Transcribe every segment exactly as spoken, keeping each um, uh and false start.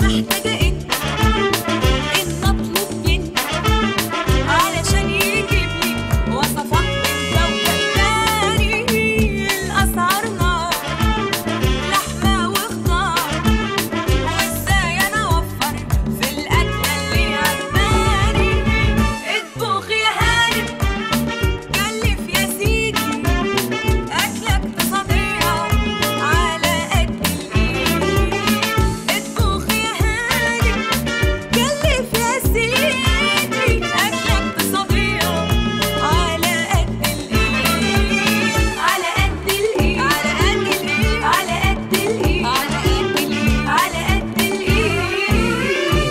محتاجة انت ان اطلب منك علشان يجيب لي وصفات من ذوقك تاني. الاسعار نار، لحمة وخضار، وازاي انا اوفر في الاكلة اللي عجباني. اطبخ يا هانم، كلف يا سيدي، اكلة اقتصادية على قد الايد. اطبخ يا هانم، كلف يا سيدي، اكلة اقتصادية على قد الايد. على قد الايد، على قد الايد، على قد الايد، على قد الايد، على قد الايد.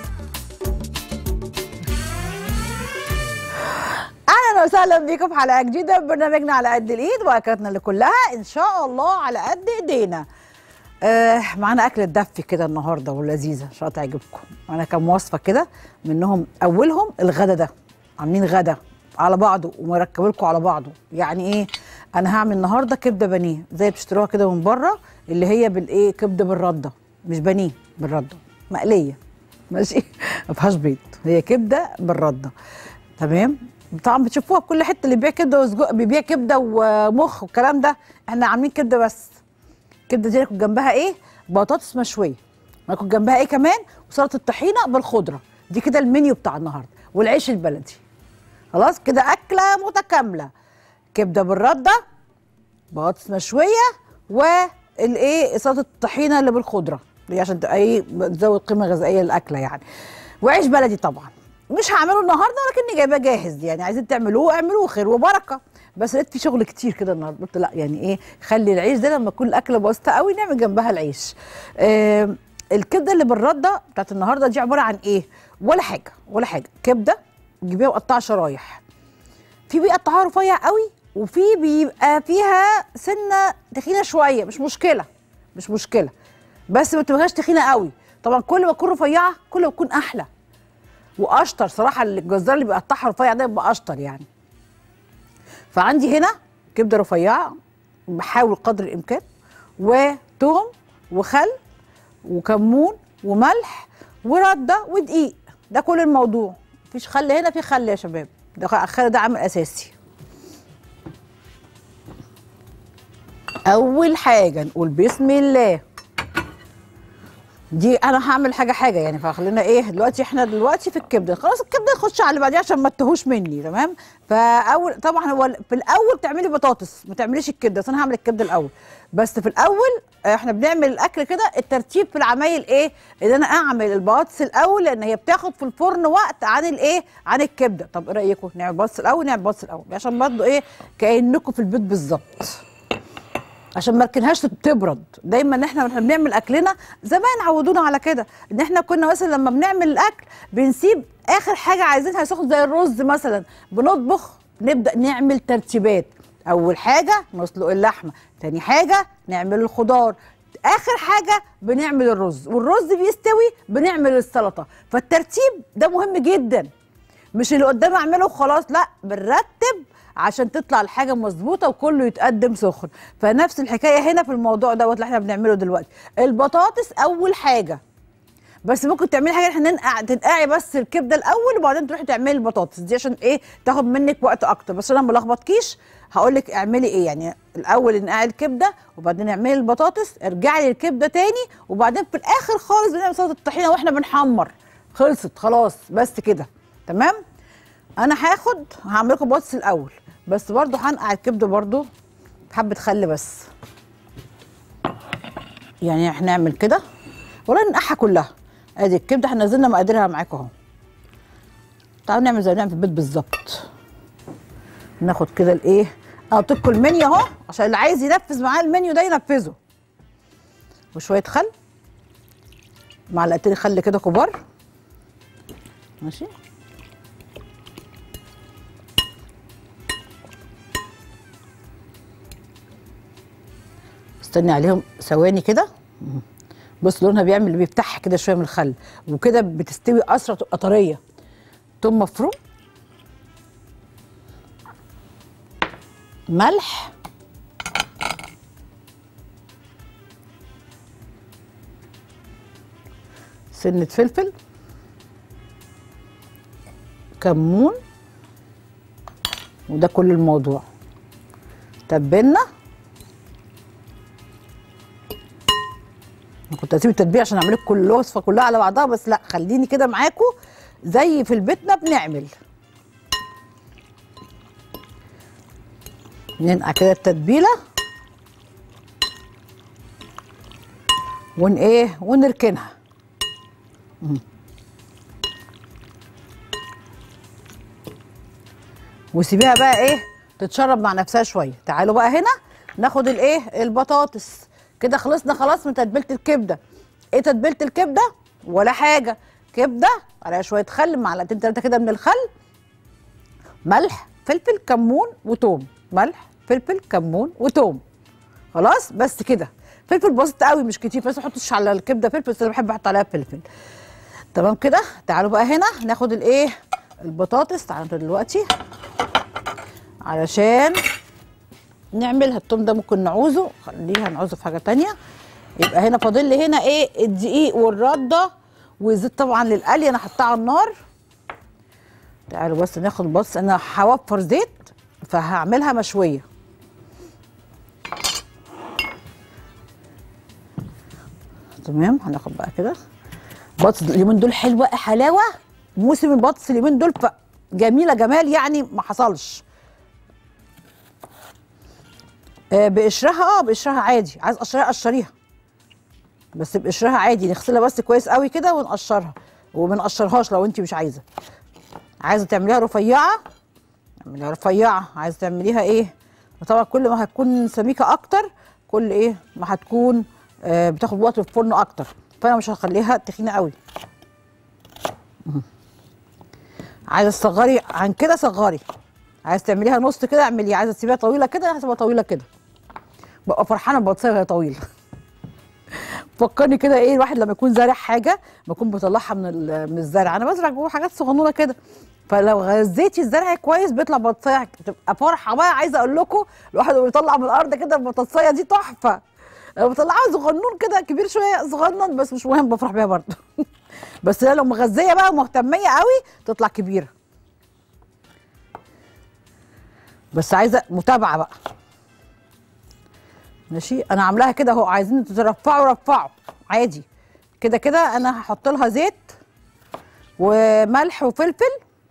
اهلا وسهلا بيكم في حلقه جديده من برنامجنا على قد الايد، واكلاتنا اللي كلها ان شاء الله على قد ايدينا. آه معانا اكله دفي كده النهارده ولذيذه ان شاء الله تعجبكم. معانا كام وصفه كده، منهم اولهم الغدا ده. عاملين غدا على بعضه ومركب لكم على بعضه. يعني ايه؟ انا هعمل النهارده كبده بانيه زي بتشتروها كده من بره، اللي هي بالايه، كبده بالرده، مش بانيه بالرده، مقليه ماشي. ما فيهاش بيض، هي كبده بالرده. تمام. طبعا بتشوفوها في كل حته، اللي بيبيع كبده وسجق بيبيع كبده ومخ والكلام ده. احنا عاملين كبده بس. الكبده دي ناكل جنبها ايه؟ بطاطس مشويه. ناكل جنبها ايه كمان؟ وسلطه الطحينه بالخضره. دي كده المنيو بتاع النهارده، والعيش البلدي. خلاص كده اكله متكامله. كبده بالرده، بطاطس مشويه، والايه، سلطه الطحينه اللي بالخضره دي عشان تبقى ايه، تزود قيمه غذائيه للاكله يعني. وعيش بلدي طبعا. مش هعمله النهارده ولكني جايباه جاهز، يعني عايزين تعملوه اعملوه خير وبركه. بس لقيت في شغل كتير كده النهارده، قلت لا يعني ايه، خلي العيش ده لما تكون الاكله بسيطه قوي نعمل جنبها العيش. آه الكبده اللي بالرده بتاعت النهارده دي عباره عن ايه؟ ولا حاجه ولا حاجه. كبده تجيبيها وقطعها شرايح. في بيقطعوها رفيع قوي، وفي بيبقى فيها سنه تخينه شويه، مش مشكله مش مشكله، بس ما تبقاش تخينه قوي. طبعا كل ما تكون رفيعه كل ما تكون احلى واشطر. صراحه الجزار اللي بيقطعها رفيع ده يبقى اشطر يعني. فعندي هنا كبده رفيعه، بحاول قدر الامكان، وتوم وخل وكمون وملح ورده ودقيق. ده كل الموضوع. مفيش خل هنا، في خل يا شباب، ده الخل ده عامل اساسي. اول حاجه نقول بسم الله. دي انا هعمل حاجه حاجه يعني، فخلينا ايه دلوقتي، احنا دلوقتي في الكبده. خلاص الكبده نخش على اللي بعديها عشان ما تتهوش مني. تمام. فاول طبعا هو في الاول تعملي بطاطس، ما تعمليش الكبده، بس انا هعمل الكبده الاول. بس في الاول احنا بنعمل الاكل كده، الترتيب في العمايل ايه؟ ان انا اعمل البطاطس الاول، لان هي بتاخد في الفرن وقت عن الايه، عن الكبده. طب ايه رايكم نعمل بطاطس الاول؟ نعمل بطاطس الاول عشان برضه ايه، كانكم في البيت بالظبط، عشان ما نركنهاش تبرد. دايما احنا واحنا بنعمل اكلنا زمان عودونا على كده، ان احنا كنا مثلا لما بنعمل الاكل بنسيب اخر حاجه عايزينها سخن، زي الرز مثلا. بنطبخ نبدا نعمل ترتيبات. اول حاجه نسلق اللحمه، تاني حاجه نعمل الخضار، اخر حاجه بنعمل الرز، والرز بيستوي بنعمل السلطه. فالترتيب ده مهم جدا، مش اللي قدامي اعمله وخلاص، لا بنرتب عشان تطلع الحاجه مظبوطه وكله يتقدم سخن. فنفس الحكايه هنا في الموضوع دوت اللي احنا بنعمله دلوقتي. البطاطس اول حاجه، بس ممكن تعملي حاجه احنا ننقع تنقعي بس الكبده الاول وبعدين تروحي تعملي البطاطس دي، عشان ايه، تاخد منك وقت اكتر. بس انا ما لخبطكيش، هقول لك اعملي ايه. يعني الاول انقعي الكبده وبعدين اعملي البطاطس، ارجعي للكبده تاني، وبعدين في الاخر خالص بنعمل سلطه الطحينه واحنا بنحمر. خلصت خلاص، بس كده تمام. انا هاخد هعمل لكم بطاطس الاول، بس برضو هنقع الكبده برضو حبه خل بس. يعني هنعمل كده ولا ننقعها كلها. ادي الكبده احنا نزلنا مقاديرها معاكم اهو. تعالوا نعمل زي ما بنعمل في البيت بالظبط. ناخد كده الايه، انا قلت لكم المنيو اهو عشان اللي عايز ينفذ معاه المنيو ده ينفذه. وشويه خل، معلقتين خل كده كبار ماشي. استني عليهم ثواني كده. بص لونها بيعمل بيفتح كده شويه من الخل، وكده بتستوي اسرع تبقى طريه. توم مفروم، ملح، سنه فلفل، كمون، وده كل الموضوع. تبلنا. انا كنت هسيب التتبيله عشان اعمل لكم كل الوصفه كلها على بعضها، بس لا، خليني كده معاكم زي في البيتنا بنعمل. ننقع كده التتبيله ون ايه ونركنها. مم. وسيبيها بقى ايه تتشرب مع نفسها شويه. تعالوا بقى هنا ناخد الايه البطاطس. كده خلصنا خلاص من تتبيله الكبده. ايه تتبيله الكبده؟ ولا حاجه. كبده عليها شويه خل، معلقتين ثلاثه كده من الخل، ملح، فلفل، كمون وتوم. ملح، فلفل، كمون وتوم. خلاص بس كده. فلفل بسيط قوي مش كتير، بس ما احطش على الكبده فلفل، بس انا بحب احط عليها فلفل. تمام كده. تعالوا بقى هنا ناخد الايه البطاطس. تعالوا دلوقتي علشان نعملها. التوم ده ممكن نعوزه، خليها نعوزه في حاجه تانية. يبقى هنا فاضل لي هنا ايه الدقيق والرده والزيت طبعا للقلي، انا حطاه على النار. تعالوا بس ناخد، بص انا هوفر زيت فهعملها مشويه. تمام. هناخد بقى كده بطاطس. اليومين دول حلوه حلاوه، موسم البطاطس اليومين دول جميله جمال يعني ما حصلش. آه بقشرها. اه بقشرها عادي، عايز قشريها قشريها، بس بقشرها عادي. نغسلها بس كويس قوي كده ونقشرها، وما نقشرهاش لو انت مش عايزه. عايزه تعمليها رفيعه اعمليها رفيعه، عايزه تعمليها ايه. طبعا كل ما هتكون سميكه اكتر كل ايه ما هتكون آه بتاخد وقت في الفرن اكتر، فانا مش هخليها تخينه قوي. عايزه تصغري عن كده صغري، عايزه تعمليها نص كده اعمليها، عايزه تسيبيها طويله كده هتبقى طويله كده. ببقى فرحانه ببطاطسيه وهي طويله. فكرني كده ايه الواحد لما يكون زارع حاجه، لما يكون بيطلعها من من الزرع. انا بزرع جوه حاجات صغنونه كده، فلو غذيتي الزرع كويس بيطلع بطاطسيه تبقى فرحه بقى. عايزه اقول لكم الواحد وهو بيطلع من الارض كده البطاطسيه دي تحفه. لو بطلعها صغنون كده كبير شويه صغنن بس مش مهم، بفرح بيها برضه. بس لو مغذيه بقى ومهتميه قوي تطلع كبيره. بس عايزه متابعه بقى. ماشي. انا عاملاها كده اهو، عايزين ترفعوا رفعوا عادي كده كده. انا هحط لها زيت وملح وفلفل.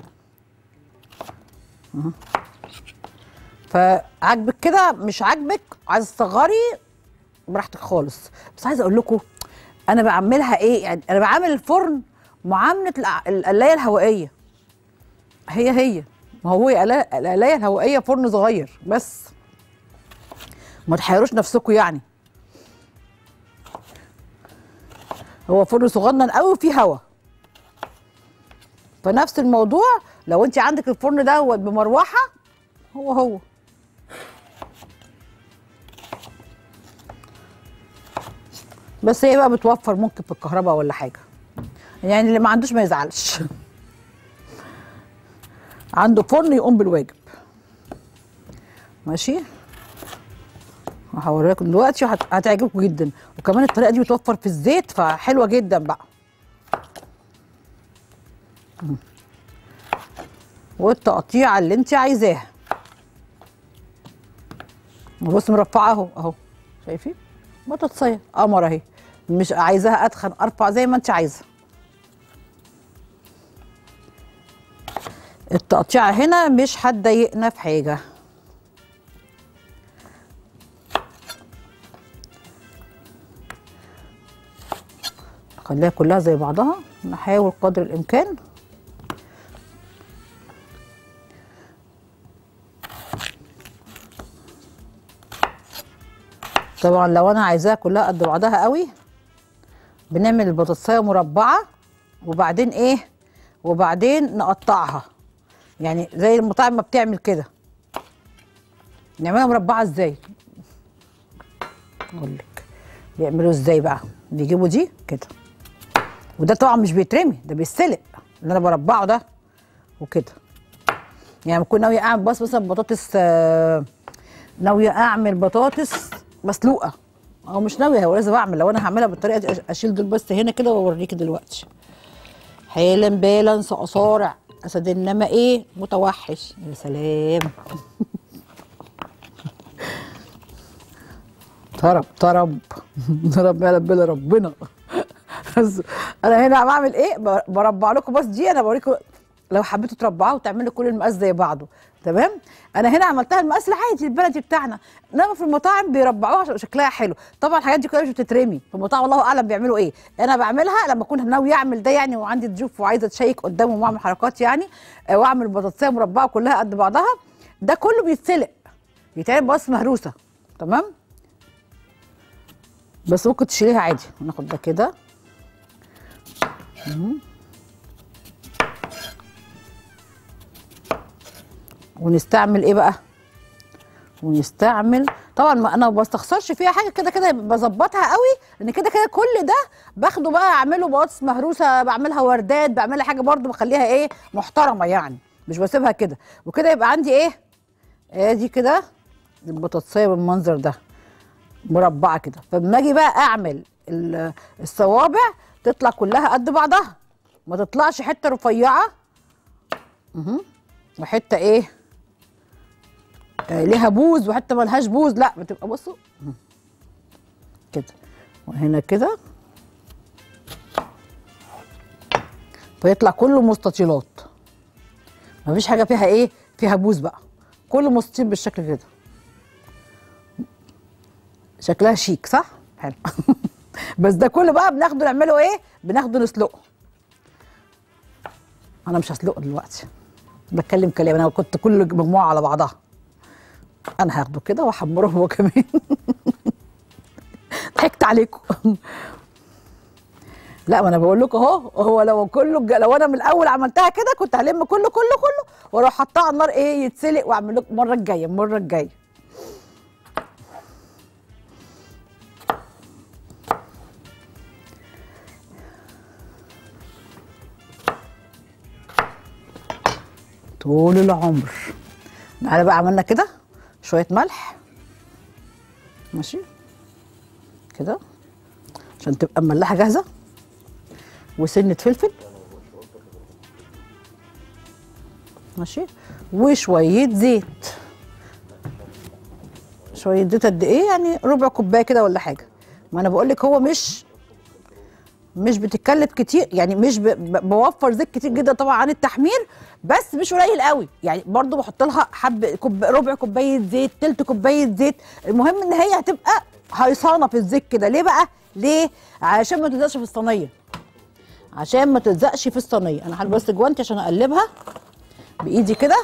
فعجبك كده مش عاجبك عايزه تصغري براحتك خالص. بس عايزه اقول لكم انا بعملها ايه، يعني انا بعمل الفرن معامله القلايه الهوائيه. هي هي ما هو القلايه الهوائيه فرن صغير بس، ما تحيروش نفسكم يعني. هو فرن صغنن قوي وفيه هوا، فنفس الموضوع. لو انت عندك الفرن دوت بمروحه هو هو. بس هي بقى بتوفر ممكن في الكهرباء ولا حاجه، يعني اللي ما عندوش ما يزعلش. عنده فرن يقوم بالواجب. ماشي. هوريكم دلوقتي وهتعجبكم جدا، وكمان الطريقه دي بتوفر في الزيت فحلوه جدا بقى. والتقطيعه اللي انت عايزاها. بص مرفعه اهو اهو، شايفين بطاطسيه قمر اهي. مش عايزاها اتخن ارفع زي ما انت عايزه. التقطيعه هنا مش هتضايقنا في حاجه. خليها كلها زي بعضها، نحاول قدر الامكان. طبعا لو انا عايزاها كلها قد بعضها قوي بنعمل البطاطسايه مربعه وبعدين ايه وبعدين نقطعها، يعني زي المطاعم ما بتعمل كده. نعملها مربعه ازاي اقول لك بيعملوا ازاي بقى. بيجيبوا دي كده، وده طبعا مش بيترمي، ده بيتسلق اللي انا بربعه ده وكده. يعني بكون ناويه اعمل بس مثلا بطاطس، ناويه اعمل بطاطس مسلوقه او مش ناويه، هو لازم اعمل. لو انا هعملها بالطريقه دي اشيل دول بس هنا كده واوريكي دلوقتي. حالا بالا اصارع اسد انما ايه متوحش. يا سلام. طرب طرب طرب يا بلا ربنا. انا هنا بعمل ايه؟ بربع لكم بس دي انا بوريكم لو حبيتوا تربعوها وتعملوا كل المقاس زي بعضه. تمام. انا هنا عملتها المقاس العادي البلدي بتاعنا، انما في المطاعم بيربعوها عشان شكلها حلو. طبعا الحاجات دي كلها مش بتترمي في المطاعم، الله اعلم بيعملوا ايه. انا بعملها لما اكون ناوي اعمل ده يعني، وعندي ضيوف وعايزه اتشيك قدامهم واعمل حركات يعني، واعمل بطاطسيه مربعه كلها قد بعضها. ده كله بيتسلق يتعمل بس مهروسه. تمام. بس ممكن تشيليها عادي. ناخد ده كده ونستعمل ايه بقى؟ ونستعمل طبعا، ما انا ما بستخسرش فيها حاجه، كده كده بظبطها قوي، لان كده كده كل ده باخده بقى اعمله بطاطس مهروسه، بعملها وردات، بعملها حاجه برده بخليها ايه محترمه يعني، مش بسيبها كده. وكده يبقى عندي ايه؟ ادي كده البطاطسيه بالمنظر ده مربعه كده. فلما اجي بقى اعمل الصوابع تطلع كلها قد بعضها، ما تطلعش حته رفيعه اها وحته ايه آه ليها بوز وحته ملهاش بوز، لا بتبقى بصوا كده وهنا كده، فيطلع كله مستطيلات، مفيش حاجه فيها ايه فيها بوز بقى، كله مستطيل بالشكل كده. شكلها شيك صح؟ حلو. بس ده كله بقى بناخده نعمله ايه؟ بناخده نسلقه. انا مش هسلقه دلوقتي، بتكلم كلام، انا كنت كل مجموعه على بعضها. انا هاخده كده واحمره هو كمان. ضحكت عليكم. لا ما انا بقول لكم اهو، هو لو كله لو انا من الاول عملتها كده كنت هلم كله كله كله واروح حاطاه على النار ايه يتسلق، واعمل لكم المره الجايه المره الجايه. طول العمر. تعالى بقى عملنا كده شويه ملح ماشي كده عشان تبقى مملحه جاهزه، وسنه فلفل ماشي، وشويه زيت. شويه زيت قد ايه يعني؟ ربع كوبايه كده ولا حاجه. ما انا بقول لك هو مش مش بتتكلف كتير يعني، مش ب... ب... بوفر زيت كتير جدا طبعا عن التحمير، بس مش قليل قوي يعني، برضو بحط لها حب كوب... ربع كوبايه زيت، تلت كوبايه زيت. المهم ان هي هتبقى هيصانه في الزيت كده. ليه بقى؟ ليه؟ عشان ما تلزقش في الصينيه، عشان ما تلزقش في الصينيه. انا هلبس جوانتي عشان اقلبها بايدي كده،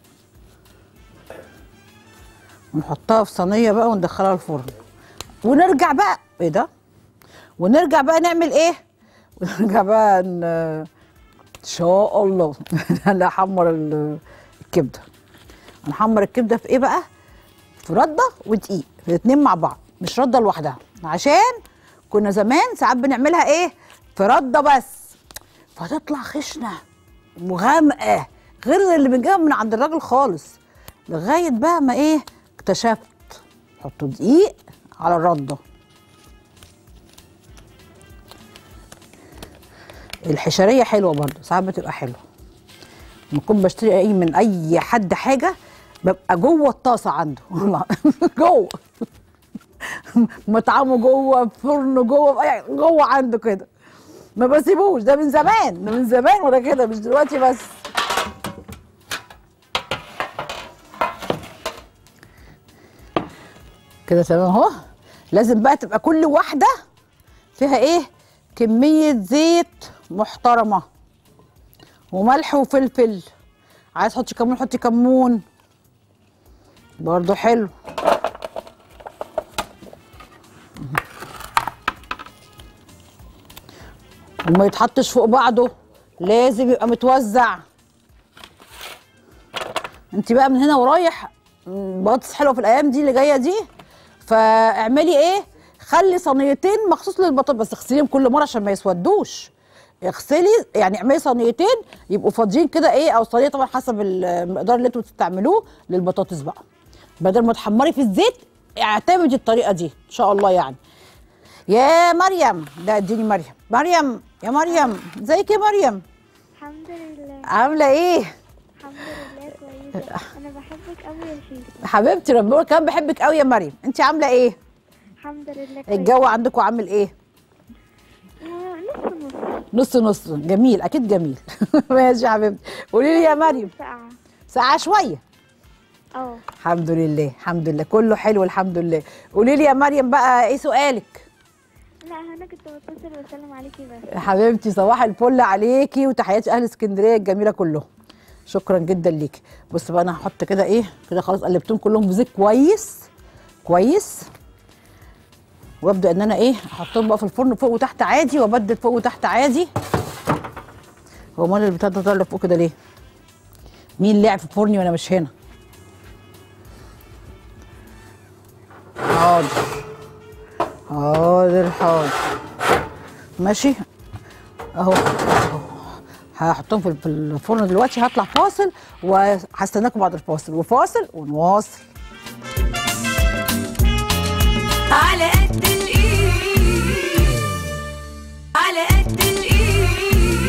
ونحطها في صينيه بقى وندخلها الفرن، ونرجع بقى ايه ده ونرجع بقى نعمل ايه؟ ونرجع بقى ان شاء الله نحمر الكبده. هنحمر الكبده في ايه بقى؟ في رده ودقيق، الاتنين مع بعض، مش رده لوحدها، عشان كنا زمان ساعات بنعملها ايه؟ في رده بس، فتطلع خشنه وغامقه غير اللي بنجيبها من عند الراجل خالص. لغايه بقى ما ايه؟ اكتشفت حطوا دقيق على الرده. الحشريه حلوه برضو، ساعات بتبقى حلوه. لما اكون بشتري اي من اي حد حاجه ببقى جوه الطاسه عنده. والله جوه مطعمه جوه، فرنه جوه، جوه عنده كده، ما بسيبوش. ده من زمان، ده من زمان ولا كده، مش دلوقتي بس. كده تمام اهو. لازم بقى تبقى كل واحده فيها ايه؟ كميه زيت محترمه، وملح وفلفل. عايز تحطي كمون حطي كمون برضو حلو. وما يتحطش فوق بعضه، لازم يبقى متوزع. انت بقى من هنا ورايح بطاطس حلوه في الايام دي اللي جايه دي، فاعملي ايه؟ خلي صينيتين مخصوص للبطاطس، بس اغسليهم كل مره عشان ما يسودوش. اغسلي يعني اعملي صينيتين يبقوا فاضيين كده ايه، او صينيه طبعا حسب المقدار اللي انتوا بتستعملوه للبطاطس بقى. بدل ما تحمري في الزيت اعتمدي الطريقه دي ان شاء الله يعني. يا مريم، ده اديني مريم. مريم يا مريم، ازيك يا مريم؟ الحمد لله. عامله ايه؟ الحمد لله كويسة. أنا بحبك أوي يا شيخ. حبيبتي ربنا كمان بحبك قوي يا مريم. انت عامله ايه؟ الحمد لله كويسة. الجو عندكم عامل ايه؟ آه، نص نص. نص نص. جميل، اكيد جميل. ماشي يا حبيبتي. قولي لي يا مريم. ساقعة. ساعه شويه. اه. الحمد لله الحمد لله كله حلو الحمد لله. قولي لي يا مريم بقى ايه سؤالك؟ لا أنا كنت بتصل وأسلم عليكي بس. حبيبتي صباح الفل عليكي وتحياتي اهل اسكندريه الجميله كلهم. شكرا جدا ليكي. بص بقى انا هحط كده ايه كده خلاص قلبتهم كلهم بزيت كويس كويس. وابدا ان انا ايه احطهم بقى في الفرن فوق وتحت عادي وابدل فوق وتحت عادي. هو امال البتاع ده طالع فوق كده ليه؟ مين لعب في فرني وانا مش هنا؟ حاضر حاضر حاضر ماشي اهو اهو. هحطهم في الفرن دلوقتي. هطلع فاصل وهستناكم بعد الفاصل وفاصل ونواصل. على قد الايد، على قد الايد.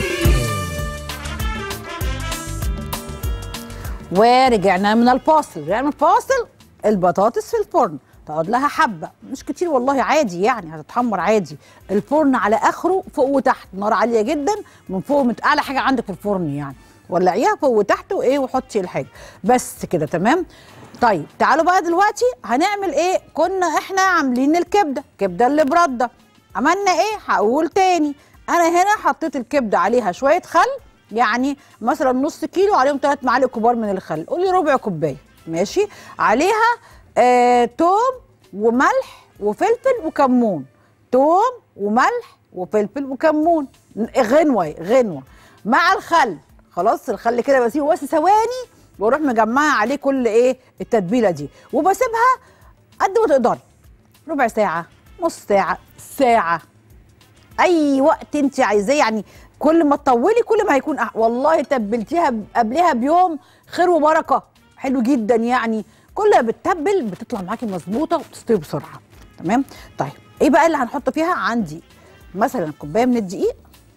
ورجعنا من الفاصل. رجعنا من الفاصل. البطاطس في الفرن تقعد لها حبه مش كتير والله، عادي يعني هتتحمر عادي. الفرن على اخره فوق وتحت، نار عاليه جدا من فوق، من اعلى حاجه عندك في الفرن يعني، ولعيها فوق وتحت وايه وحطي الحاجه بس كده تمام. طيب تعالوا بقى دلوقتي هنعمل ايه. كنا احنا عاملين الكبده، كبده اللي برده. عملنا ايه؟ هقول تاني. انا هنا حطيت الكبده عليها شويه خل، يعني مثلا نص كيلو عليهم ثلاث معالق كبار من الخل، قولي ربع كوبايه ماشي. عليها آه توم وملح وفلفل وكمون. توم وملح وفلفل وكمون، غنوه غنوه مع الخل. خلاص الخل كده بسيبه بس ثواني واروح مجمعه عليه كل ايه التتبيله دي، وبسيبها قد ما تقدري، ربع ساعه، نص ساعه، ساعه، اي وقت انت عايزاه يعني. كل ما تطولي كل ما هيكون أح... والله تبلتيها قبلها بيوم خير وبركه، حلو جدا يعني. كل ما بتتبل بتطلع معاكي مظبوطه وبتستوي بسرعه تمام. طيب ايه بقى اللي هنحط فيها؟ عندي مثلا كوبايه من الدقيق،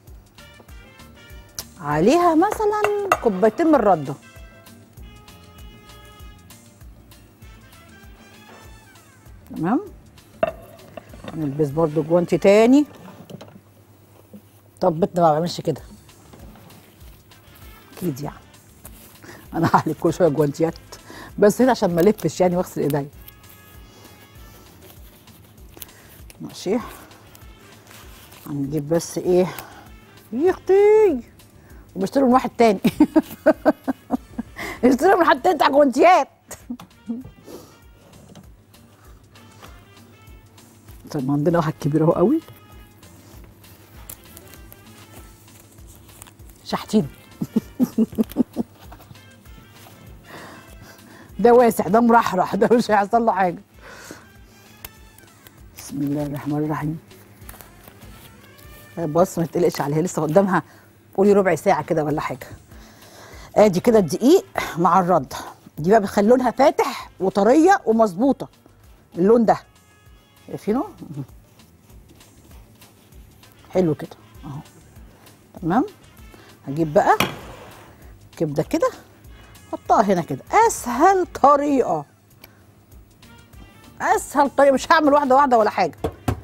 عليها مثلا كوبايتين من الرده، تمام. نلبس برضو جوانتي تاني. طب بيتنا ما بعملش كده اكيد يعني، انا هحلق كل شويه جوانتيات بس هنا عشان ما الفش يعني واغسل ايديا ماشي. هنجيب بس ايه يا اختي وبشتري من واحد تاني. اشتري من حد تاني بتاع جوانتيات. طب عندنا واحد كبير اهو قوي شحتين. ده واسع، ده مرحرح، ده مش هيحصل له حاجه. بسم الله الرحمن الرحيم. بص ما تقلقش عليها لسه قدامها قولي ربع ساعه كده ولا حاجه. ادي كده الدقيق مع الرده دي بقى بتخلي لونها فاتح وطريه ومظبوطه. اللون ده شايفينه حلو كده اهو تمام. هجيب بقى كبده كده حطها هنا كده، اسهل طريقه اسهل طريقه، مش هعمل واحده واحده ولا حاجه.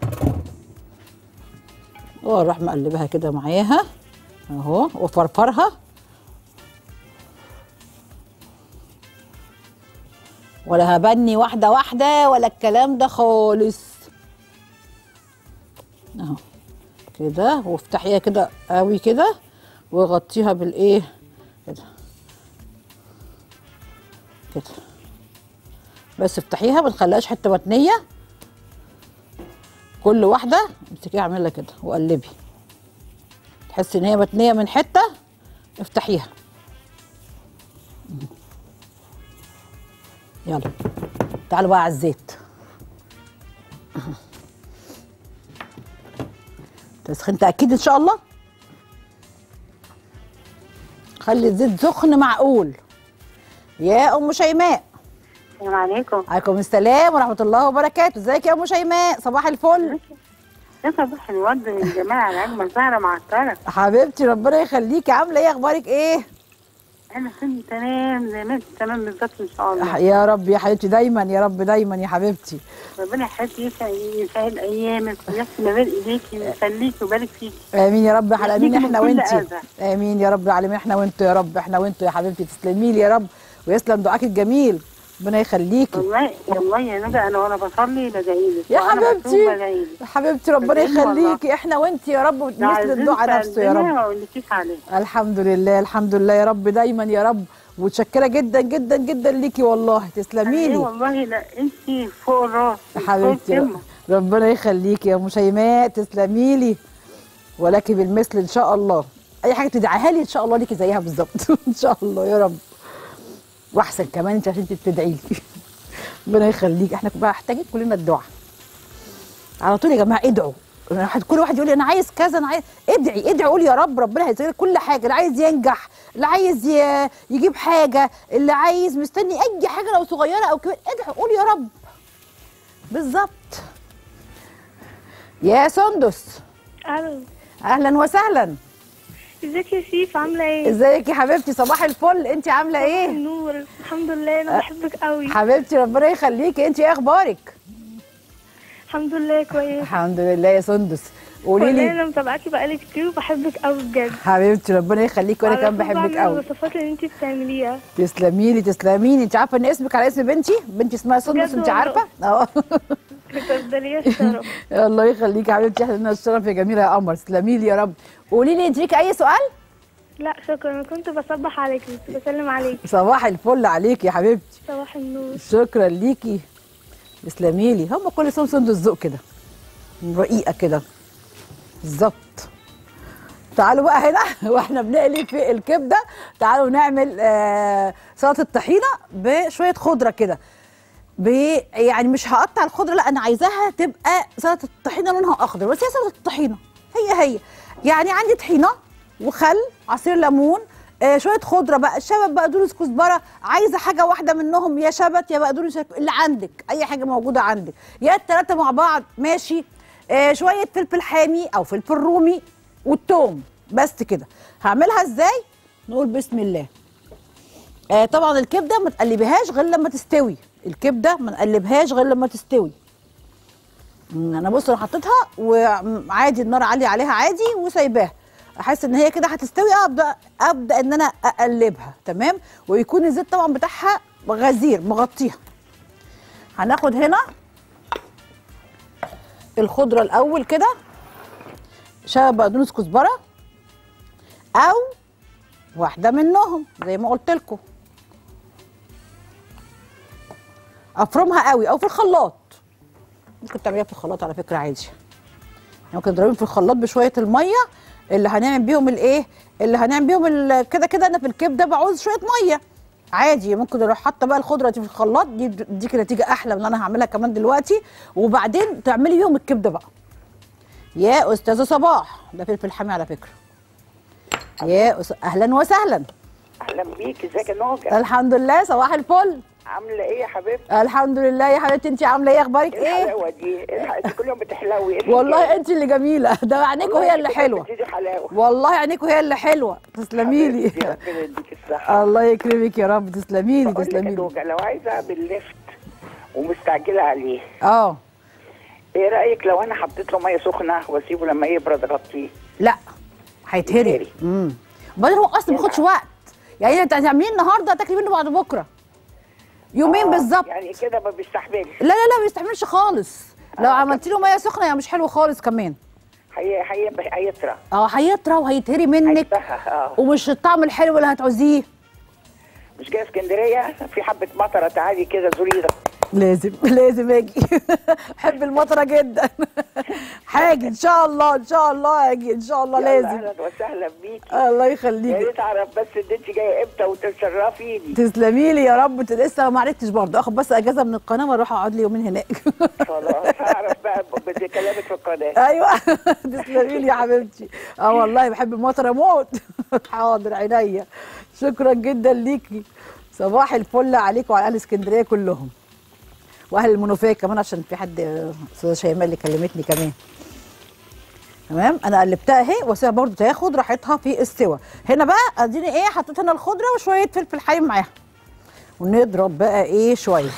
واروح مقلبها كده معاها اهو وفرفرها، ولا هبني واحده واحده ولا الكلام ده خالص اهو كده. وافتحيها كده قوي كده وغطيها بالايه كده كده بس. افتحيها ما تخليهاش حته متنيه، كل واحده امسكيها اعملها كده وقلبي، تحسي ان هي متنيه من حته افتحيها. يلا تعالوا بقى على الزيت. تسخنت اكيد ان شاء الله. خلي الزيت سخن معقول. يا ام شيماء. السلام عليكم. عليكم السلام ورحمه الله وبركاته. ازيك يا ام شيماء؟ صباح الفل. يا صباح الورد للجماعة على أجمل سهرة مع الطرف. حبيبتي ربنا يخليكي، عامله ايه؟ اخبارك ايه؟ أنا كنت تمام زي ما أنت تمام بالظبط إن شاء الله. يا رب يا حبيبتي، دايما يا رب دايما يا حبيبتي. ربنا يحييكي يسهل أيامك ويحسن ما بين إيديكي ويخليكي ويبارك فيكي. امين يا رب العالمين، يحميكي من احنا كل وانتي. أذى. امين يا رب العالمين، احنا وانتوا يا رب، احنا وانتوا يا حبيبتي. تسلمي لي يا رب ويسلم دعاك الجميل، ربنا يخليكي. والله والله يا ندى أنا وأنا بصلي بدعيلك يا وأنا حبيبتي بصوم بدعيلك. يا حبيبتي ربنا بدعيلي والله. يخليكي، احنا وانتي يا رب، ده مثل عزيز الدعاء نفسه يا ربنا رب. ما أقولكيش عليه. الحمد لله الحمد لله يا رب، دايما يا رب، ومتشكره جدا جدا جدا ليكي والله، تسلمي إيه لي والله لا أنت فوق الراس. حبيبتي. فوق القمة. ربنا يخليكي يا ام شيماء، تسلمي لي ولك بالمثل ان شاء الله. اي حاجه تدعيها لي ان شاء الله ليكي زيها بالظبط ان شاء الله يا رب، واحسن كمان انت عشان انت بتدعي لي ربنا يخليك. احنا بقى محتاجين كلنا الدعاء على طول يا جماعه، ادعوا. كل واحد يقول لي انا عايز كذا، انا عايز، ادعي ادعي، قول يا رب ربنا هيسهل كل حاجه. اللي عايز ينجح، اللي عايز ي- يجيب حاجه، اللي عايز مستني اي حاجه لو صغيره او كبيره، ادعي قول يا رب بالظبط. يا سندس الو، اهلا وسهلا. ازيك يا شيف؟ عامله ايه؟ ازيك يا حبيبتي؟ صباح الفل، انت عامله صباح ايه؟ النور، الحمد لله. انا بحبك قوي. حبيبتي ربنا يخليكي، انت ايه اخبارك؟ الحمد لله كويس. الحمد لله يا سندس. قولي والله لي انا متابعاكي بقالي كتير وبحبك قوي بجد. حبيبتي ربنا يخليكي، وانا على كمان طول بحبك بعمل قوي. الوصفات اللي انت بتعمليها. تسلمي لي تسلمي لي. انت عارفه ان اسمك على اسم بنتي؟ بنتي اسمها سندس، بجد انت والله؟ عارفه؟ اه ده ليا الشرف. الله يخليكي يا حبيبتي، احنا لنا الشرف يا جميله يا قمر، تسلمي لي يا رب. قولي لي انت ليكي اي سؤال؟ لا شكرا، انا كنت بصبح عليكي، كنت بسلم عليكي. صباح الفل عليكي يا حبيبتي. صباح النور. شكرا ليكي، تسلمي لي. هم كل سنه سندس ذوق كده، رقيقه كده بالظبط. تعالوا بقى هنا واحنا بنقلي في الكبده، تعالوا نعمل آه سلطه الطحينه بشويه خضره كده. ب- يعني مش هقطع الخضره، لا انا عايزاها تبقى سلطه الطحينه لونها اخضر، بس هي سلطه الطحينه هي هي. يعني عندي طحينه وخل، عصير ليمون، آه شويه خضره بقى، شبت، بقدونس، كزبره. عايزه حاجه واحده منهم، يا شبت يا بقدونس، اللي عندك، اي حاجه موجوده عندك، يا الثلاثه مع بعض ماشي. آه شويه فلفل حامي او فلفل رومي والثوم، بس كده. هعملها ازاي؟ نقول بسم الله. آه طبعا الكبده ما تقلبيهاش غير لما تستوي، الكبده ما نقلبهاش غير لما تستوي. مم، انا بص انا حطيتها وعادي النار عاليه عليها عادي وسايباها، احس ان هي كده هتستوي، ابدا ابدا ان انا اقلبها تمام، ويكون الزيت طبعا بتاعها غزير مغطيها. هناخد هنا الخضره الاول كده، شبت، بقدونس، كزبره، او واحده منهم زي ما قلت لكم. افرمها قوي او في الخلاط، ممكن تعمليها في الخلاط على فكره عادي. ممكن تضربيهم في الخلاط بشويه الميه اللي هنعمل بيهم الايه، اللي هنعمل بيهم ال- كده كده انا في الكبده بعوز شويه ميه عادي. ممكن اروح حاطه بقى الخضره دي في الخلاط، دي تديكي نتيجه احلى من اللي انا هعملها كمان دلوقتي. وبعدين تعملي بيهم الكبده بقى. يا استاذه صباح، ده فلفل حامي على فكره. يا أس... اهلا وسهلا. اهلا بيك، ازيك يا نوجه؟ الحمد لله، صباح الفل. عامله ايه يا حبيبتي؟ الحمد لله يا حبيبتي، انت عامله ايه؟ اخبارك ايه ايه؟ الحلاوه دي؟ إيه الح- انت كل يوم بتحلوي. إيه والله الحكاية؟ انت اللي جميله، ده عينيكوا والله هي اللي انت حلوه. بتدي حلاوه. والله عينيكوا هي اللي حلوه، تسلمي لي. حبيبتي، ربنا يديك الصحه. الله يكرمك يا رب، تسلمي لي بقول لك تسلمي يا لي. نوجه، لو عايزه اعمل لفت ومستعجله عليه، اه ايه رايك لو انا حطيت له ميه سخنه واسيبه لما يبرد اغطيه؟ لا هيتهري. يتهري. امم وبعدين هو اصلا ما بياخدش وقت، يعني انت هتعمليه النهارده هتاكلي منه بعد بكره، يومين آه، بالظبط. يعني كده ما بيستحملش. لا لا لا ما بيستحملش خالص. لو عملتي له ميه سخنه يا مش حلو خالص كمان. هي هي هيطرى. اه هيطرى وهيتهري منك، هيتبخخ. اه ومش الطعم الحلو اللي هتعوزيه. مش جايه اسكندريه في حبه مطره، تعالي كده زورينا. لازم لازم اجي بحب المطره جدا هاجي ان شاء الله، ان شاء الله هاجي ان شاء الله يلا، لازم. اهلا وسهلا بيكي. الله يا يخليكي، ريت اعرف بس ان انت جايه امتى وتشرفيني. تسلمي لي يا رب. لسه ما عرفتش برضه، اخد بس اجازه من القناه واروح اقعد لي يومين هناك خلاص هعرف بقى بكلامك في القناه. ايوه تسلمي لي يا حبيبتي. اه والله بحب المطره موت حاضر عينيا، شكرا جدا ليكي. صباح الفل عليكم وعلى اهل اسكندريه كلهم، واهل المنوفيه كمان، عشان في حد استاذه شيماء اللي كلمتني كمان. تمام. انا قلبتها اهي واسيبها برضو تاخد راحتها في السوا. هنا بقى اديني ايه حطيت هنا الخضره وشويه فلفل حامي معاها، ونضرب بقى ايه شويه.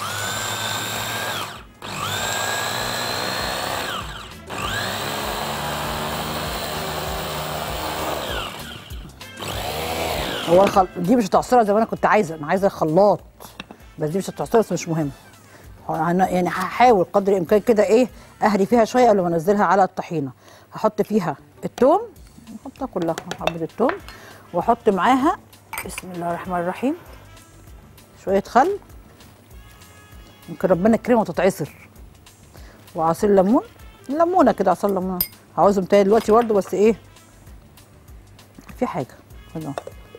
هو الخل... دي مش هتعصرها زي ما انا كنت عايزه، انا عايزه خلاط، بس دي مش هتعصرها، بس مش مهم. يعني هحاول قدر الامكان كده ايه اهري فيها شويه قبل ما انزلها على الطحينه. هحط فيها الثوم، احطها كلها حبه الثوم، واحط معاها بسم الله الرحمن الرحيم شويه خل، يمكن ربنا يكرمها وتتعصر، وعصير ليمون، ليمونه كده، عصير ليمون عاوزهم تاني دلوقتي برده، بس ايه في حاجه كده.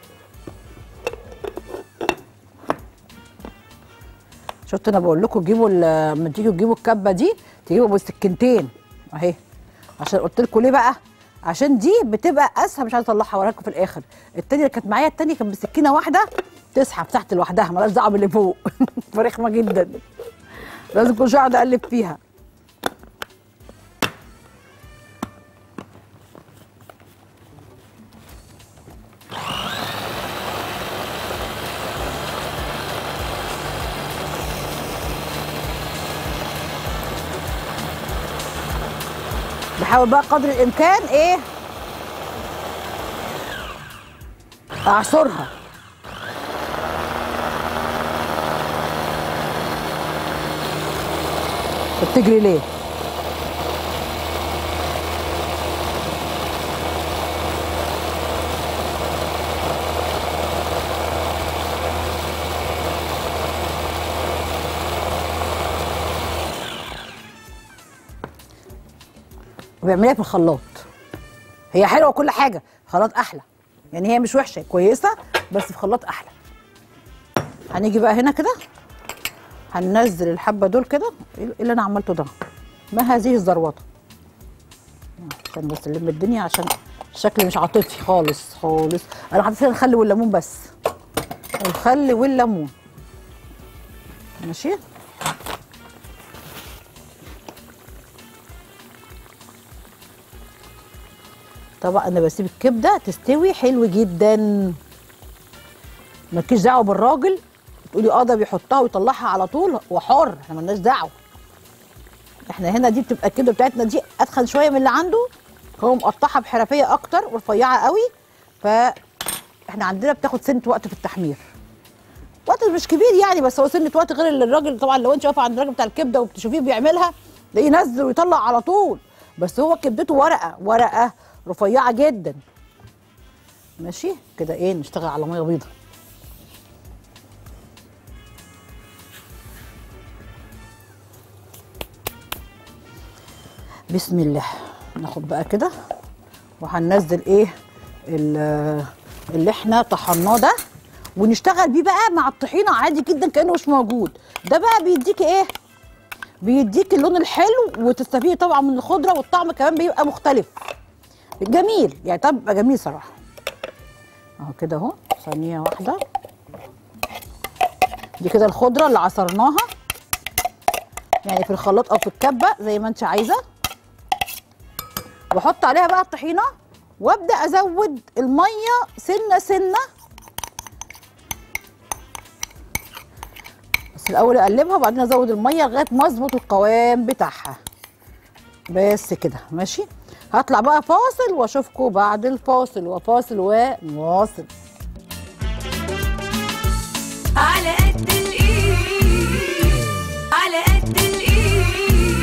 شفت انا بقول لكم جيبوا لما تيجوا تجيبوا الكبه دي تجيبوا بالسكينتين اهي، عشان قلت لكم ليه بقى؟ عشان دي بتبقى اسهل، مش عايزه اطلعها وراكم في الاخر. التانيه اللي كانت معايا التانيه كانت بسكينه واحده تسحب تحت لوحدها، مالهاش دعوه باللي فوق فرخمه جدا، لازم كل شويه اقعد اقلب فيها. بحاول بقى قدر الامكان ايه اعصرها. بتجري ليه؟ وبيعملها في الخلاط، هي حلوه وكل حاجه، خلاط احلى، يعني هي مش وحشه كويسه، بس في خلاط احلى. هنيجي بقى هنا كده هننزل الحبه دول كده. ايه اللي انا عملته ده؟ ما هذه الزروطه، عشان بس نلم الدنيا، عشان الشكل مش عاطفي خالص خالص. انا حطيت فيها الخل والليمون بس، الخل والليمون ماشي. طبعا انا بسيب الكبده تستوي حلو جدا، مالكيش دعوه بالراجل تقولي اه ده بيحطها ويطلعها على طول، هو حر، احنا مالناش دعوه. احنا هنا دي بتبقى الكبده بتاعتنا دي اتخن شويه من اللي عنده، هو مقطعها بحرفيه اكتر ورفيعه قوي، فاحنا عندنا بتاخد سنه وقت في التحمير، وقت مش كبير يعني، بس هو سنه وقت غير اللي الراجل طبعا لو انت واقفه عند الراجل بتاع الكبده وبتشوفيه بيعملها تلاقيه ينزل ويطلع على طول، بس هو كبدته ورقه ورقه رفيعه جدا ماشي كده. ايه نشتغل على ميه بيضه. بسم الله. ناخد بقى كده وهننزل ايه اللي احنا طحناه ده، ونشتغل بيه بقى مع الطحينه عادي جدا كانه مش موجود. ده بقى بيديكي ايه؟ بيديكي اللون الحلو، وتستفيدي طبعا من الخضره، والطعم كمان بيبقى مختلف جميل يعني. طب بيبقى جميل صراحه اهو كده اهو. ثانيه واحده، دي كده الخضره اللي عصرناها يعني في الخلاط او في الكبه زي ما انت عايزه، واحط عليها بقى الطحينه، وابدا ازود الميه سنه سنه، بس الاول اقلبها وبعدين ازود الميه لغايه ما اظبط القوام بتاعها بس كده ماشي. هطلع بقى فاصل واشوفكم بعد الفاصل، وفاصل ونواصل. على قد الايد، على قد الايد.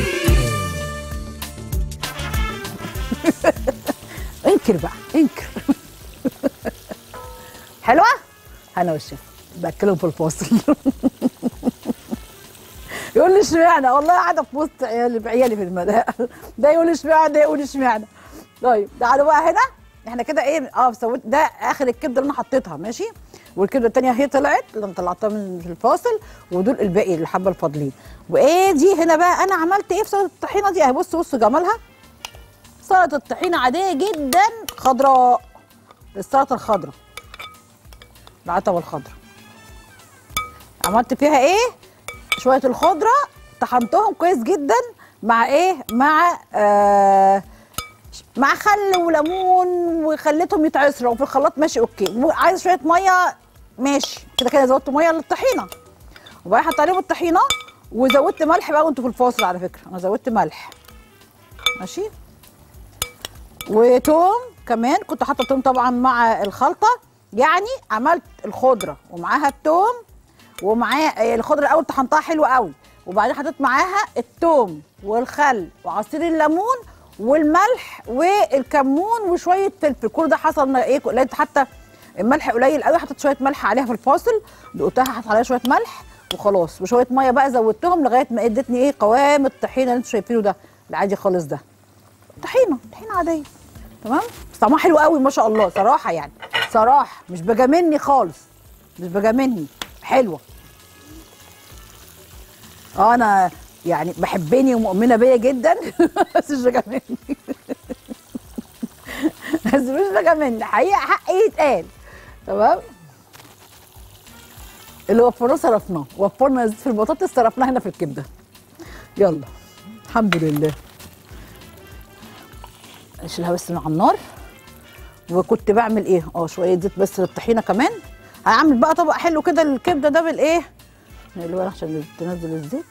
انكر بقى انكر. حلوه؟ انا والشيف باكلهم في الفاصل. يقول لي اشمعنى، والله قاعده في وسط عيالي بعيالي في المدى، ده يقول لي اشمعنى، ده يقول لي اشمعنى. طيب تعالوا بقى هنا، احنا كده ايه اه سويت ده اخر الكبده اللي انا حطيتها ماشي، والكبده الثانيه هي طلعت اللي انا طلعتها من الفاصل، ودول الباقي الحبه الفاضلين. وايه دي هنا بقى انا عملت ايه في سلطه الطحينه دي اهي. بصوا بصوا جمالها، سلطه الطحينه عاديه جدا خضراء، السلطه الخضراء العتبه الخضراء. عملت فيها ايه؟ شويه الخضره طحنتهم كويس جدا مع ايه؟ مع آه مع خل وليمون وخليتهم يتعصروا وفي الخلاط ماشي اوكي. عايز شويه ميه ماشي كده كده زودت ميه للطحينه وبعدين حط عليهم الطحينه وزودت ملح بقى وانتوا في الفاصل. على فكره انا زودت ملح ماشي وتوم كمان كنت حاطه توم طبعا مع الخلطه. يعني عملت الخضره ومعاها التوم ومعاه الخضره الاول طحنتها حلوه قوي وبعدين حطيت معاها التوم والخل وعصير الليمون والملح والكمون وشويه فلفل. كل ده حصل ايه لقيت حتى الملح قليل قوي حطيت شويه ملح عليها في الفاصل دقتها حطيت عليها شويه ملح وخلاص وشويه ميه بقى زودتهم لغايه ما ادتني ايه قوام الطحينه اللي انتوا شايفينه ده العادي خالص ده. طحينه طحينه عاديه تمام بس طعمها حلو قوي ما شاء الله صراحه يعني صراحه مش بجاملني خالص مش بجاملني حلوه. اه انا يعني بحبني ومؤمنه بيا جدا بس مش بجاملني بس مش بجاملني حقيقه حقي يتقال تمام. اللي وفرناه صرفناه وفرنا في البطاطس صرفناه هنا في الكبده. يلا الحمد لله اشيلها بس من على النار. وكنت بعمل ايه اه شويه زيت بس للطحينه كمان. هعمل بقى طبق حلو كده للكبده ده بالايه نقلوها عشان تنزل الزيت.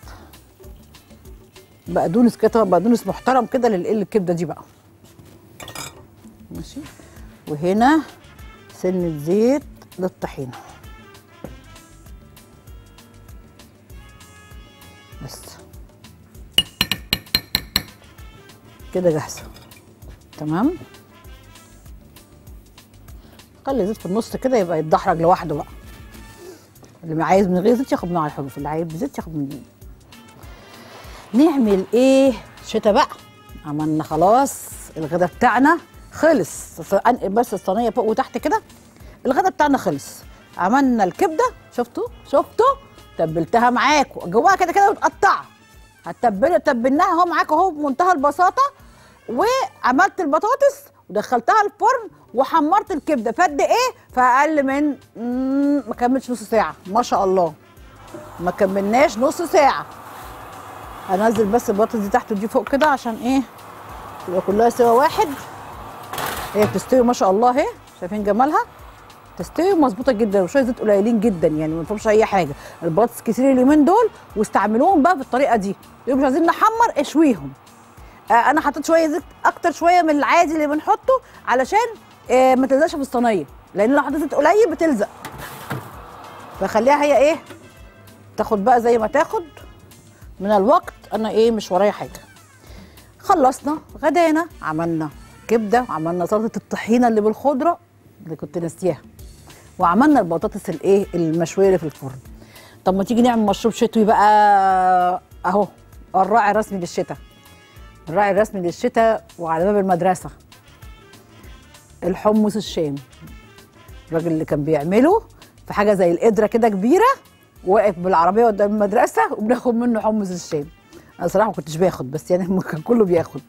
بقدونس كده بقدونس محترم كده للكبده دي بقى ماشي. وهنا سنه زيت للطحينه بس كده جاهزه تمام. خلي زيت في النص كده يبقى يتدحرج لوحده بقى. اللي عايز من غير زيت ياخد من على الحروف اللي عايز بزيت ياخد من دي. نعمل ايه شتا بقى. عملنا خلاص الغدا بتاعنا خلص. انقل بس الصينيه فوق وتحت كده. الغدا بتاعنا خلص. عملنا الكبده شفتوا شفتوا تبلتها معاكم جواها كده كده متقطعه. هتتبل تبلناها اهو معاكم اهو بمنتهى البساطه. وعملت البطاطس ودخلتها الفرن وحمرت الكبده فد ايه في اقل من ما كملش نص ساعه ما شاء الله. ما كملناش نص ساعه. هنزل بس البطاطس دي تحت ودي فوق كده عشان ايه تبقى كلها سوا واحد. هي بتستوي ما شاء الله اهي شايفين جمالها تستوي مظبوطه جدا وشويه زيت قليلين جدا يعني ما فيهمش اي حاجه. البطاطس كتير اليومين دول واستعملوهم بقى بالطريقه دي. لو مش عايزين نحمر اشويهم. آه انا حطيت شويه زيت اكتر شويه من العادي اللي بنحطه علشان آه ما تلزقش في الصينيه لان لو حطيت زيت قليل بتلزق. فخليها هي ايه تاخد بقى زي ما تاخد من الوقت. انا ايه مش ورايا حاجه. خلصنا غدانا عملنا كبده وعملنا سلطه الطحينه اللي بالخضره اللي كنت ناسياها وعملنا البطاطس الايه المشويه اللي في الفرن. طب ما تيجي نعمل مشروب شتوي بقى اهو الراعي الرسمي للشتاء. الراعي الرسمي للشتاء وعلى باب المدرسه الحمص الشام. الراجل اللي كان بيعمله في حاجه زي القدره كده كبيره واقف بالعربيه قدام المدرسه وبناخد منه حمص الشام. انا صراحه ما كنتش باخد بس يعني كان كله بياخد.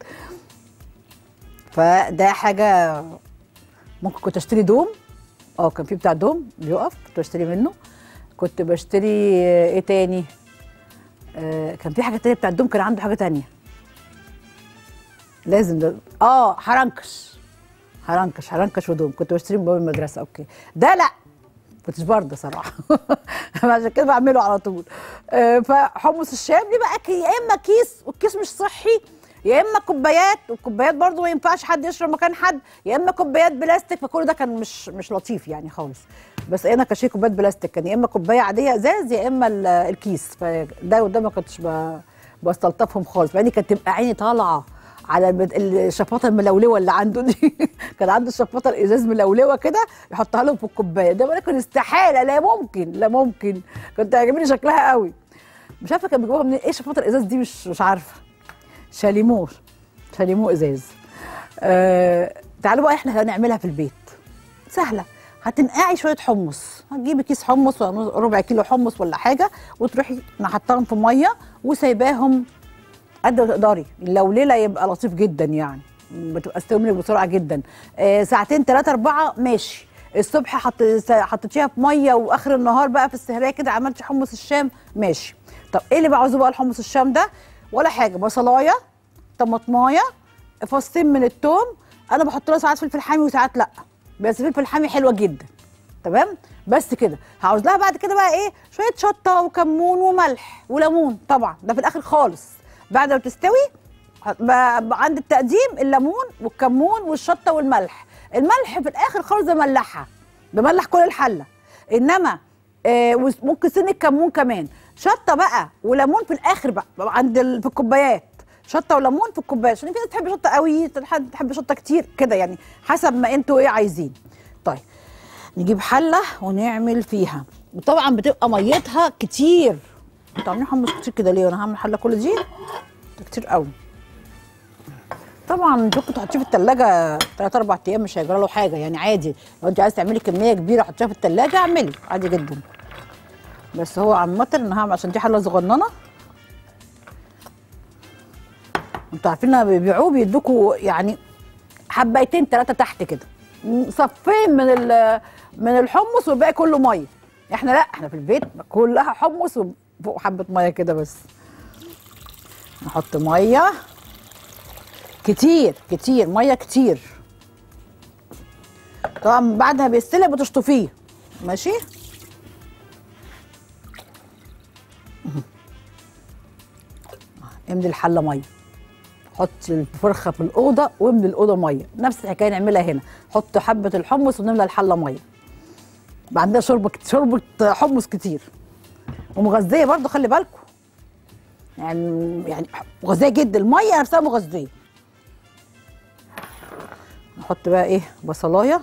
فده حاجه ممكن كنت اشتري دوم. اه كان في بتاع دوم بيقف كنت بشتري منه. كنت بشتري ايه تاني آه كان في حاجه تانيه بتاع الدوم كان عنده حاجه تانيه لازم ده اه حرنكش حرنكش حرنكش ودوم كنت بشتري من باب المدرسه. اوكي ده لا كنتش برضه صراحه عشان كده بعمله على طول. آه فحمص الشام دي بقى يا اما كيس والكيس مش صحي يا اما كوبايات والكوبايات برضه ما ينفعش حد يشرب مكان حد يا اما كوبايات بلاستيك. فكل ده كان مش مش لطيف يعني خالص. بس انا كان شيء كوبايات بلاستيك كان يا اما كوبايه عاديه ازاز يا اما الكيس. فده وده ما كنتش بستلطفهم خالص. مع اني كانت تبقى عيني طالعه على الشفاطه الملولوه اللي عنده دي كان عنده الشفاطه الازاز ملولوه كده يحطها لهم في الكوبايه. ده بقول لك استحاله لا ممكن لا ممكن. كنت عاجبني شكلها قوي. مش عارفه كان بيجيبوها من ايه شفاطه الازاز دي مش مش عارفه. شاليمو شاليمو ازاز. آه تعالوا بقى احنا هنعملها في البيت سهله. هتنقعي شويه حمص. هتجيبي كيس حمص ربع كيلو حمص ولا حاجه وتروحي نحطهم في ميه وسايباهم قد ما تقدري. لو ليله يبقى لطيف جدا يعني بتبقى استوي منك بسرعه جدا. آه ساعتين ثلاثه اربعه ماشي. الصبح حط حطيتيها في ميه واخر النهار بقى في السهريه كده عملتي حمص الشام ماشي. طب ايه اللي بعوزه بقى الحمص الشام ده؟ ولا حاجه. بصلايه طماطمايه فصين من الثوم انا بحط لها ساعات فلفل حامي وساعات لا، بس فلفل حامي حلوه جدا. تمام. بس كده هعوز لها بعد كده بقى ايه، شويه شطه وكمون وملح وليمون، طبعا ده في الاخر خالص بعد ما تستوي. عند التقديم الليمون والكمون والشطه والملح. الملح في الاخر خالص بملحها، بملح كل الحله. انما آه ممكن سن الكمون كمان. شطه بقى وليمون في الاخر بقى عند ال... في الكوبايات، شطه وليمون في الكوبايات، عشان في ناس تحب شطه قوي، حد تحب شطه كتير كده، يعني حسب ما انتوا ايه عايزين. طيب نجيب حله ونعمل فيها، وطبعا بتبقى ميتها كتير. انتوا عاملين حمص كتير كده ليه؟ انا هعمل حله كل دي ده كتير قوي. طبعا ممكن تحطيه في الثلاجه ثلاث اربع ايام مش هيجرى له حاجه، يعني عادي. لو انت عايز تعملي كميه كبيره حطيها في الثلاجه اعملي عادي جدا. بس هو عامه انا هعمل عشان دي حله صغننه. انتوا عارفين لما بيبيعوه بيدوكوا يعني حبايتين ثلاثه تحت كده، صفين من من الحمص والباقي كله ميه. احنا لا، احنا في البيت كلها حمص وفوق حبه ميه كده بس. نحط ميه كتير كتير، ميه كتير. طبعا بعد ما بيستلق بتشطفيه، ماشي. املي الحله ميه، حطي الفرخه في الاوضه واملي الاوضه ميه. نفس الحكايه نعملها هنا، حط حبه الحمص ونملى الحله ميه. بقى عندنا شوربه شوربه حمص كتير ومغذيه برضو، خلي بالكم. يعني يعني مغذيه جدا، الميه نفسها مغذيه. نحط بقى ايه، بصلايه.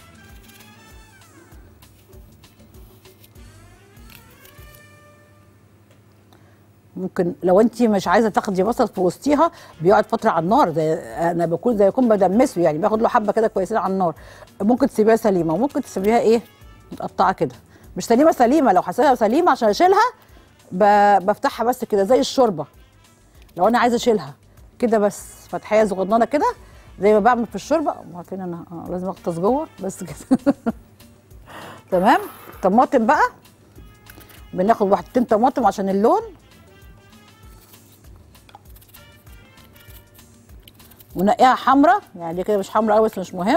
ممكن لو انت مش عايزه تاخدي بصل في وسطيها بيقعد فتره على النار، زي انا بكون زي يكون بدمسه، يعني باخد له حبه كده كويسين على النار. ممكن تسيبيها سليمه وممكن تسيبيها ايه، متقطعه كده. مش سليمه سليمه، لو حسيتها سليمه عشان اشيلها بفتحها بس كده زي الشوربه. لو انا عايزه اشيلها كده بس فتحيه صغننه كده زي ما بعمل في الشوربه. عارفين انا آه لازم اغطس جوه بس كده. تمام. طماطم بقى، بناخد واحدتين طماطم عشان اللون، ونقيها حمرا، يعني دي كده مش حمرا قوي بس مش مهم.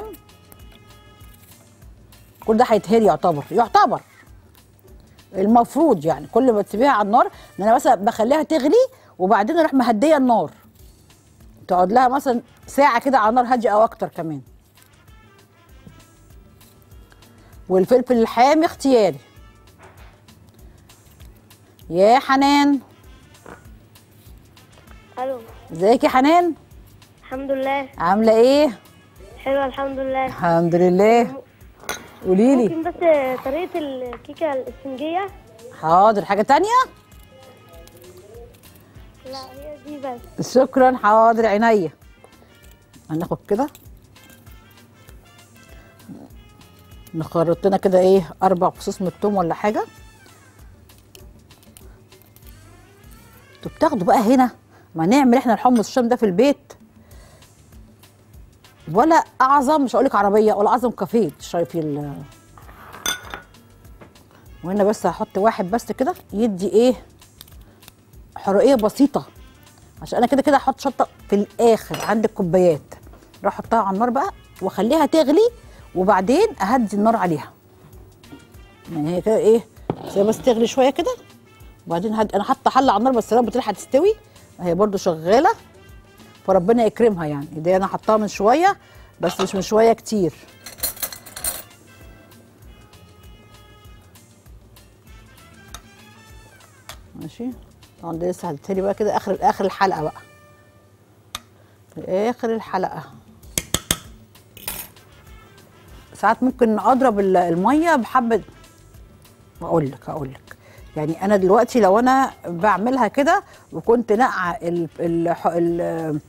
كل ده هيتهري، يعتبر يعتبر المفروض يعني كل ما تسيبيها على النار. ان انا مثلا بخليها تغلي وبعدين اروح مهديه النار، تقعد لها مثلا ساعه كده على نار هاديه او اكتر كمان. والفلفل الحامي اختياري. يا حنان، الو، ازيك يا حنان؟ الحمد لله. عامله ايه؟ حلوه الحمد لله. الحمد لله. قولي لي. ممكن بس طريقه الكيكه الاسفنجيه؟ حاضر. حاجه تانية؟ لا هي دي بس. شكرا، حاضر عينيا. هناخد كده نخرط لنا كده ايه اربع فصوص من الثوم ولا حاجه. انتوا بتاخدوا بقى هنا ما نعمل احنا الحمص الشام ده في البيت، ولا اعظم، مش هقول لك عربيه ولا اعظم كافيه تشربي فيه ال. وهنا بس هحط واحد بس كده يدي ايه حرقيه بسيطه، عشان انا كده كده هحط شطه في الاخر عند الكوبايات. راح احطها على النار بقى واخليها تغلي وبعدين اهدي النار عليها. يعني هي كده ايه زي بس تغلي شويه كده وبعدين هدي. انا حاطه حله على النار بس لما بتلحق تستوي هي برده شغاله، فربنا يكرمها. يعني دي انا حطاها من شويه بس مش من شويه كتير. ماشي. طبعا دي لسه هتتهري بقى كده اخر اخر الحلقه بقى، في اخر الحلقه. ساعات ممكن اضرب الميه بحبه. اقول لك اقول لك يعني انا دلوقتي لو انا بعملها كده وكنت نقعه ال ال ال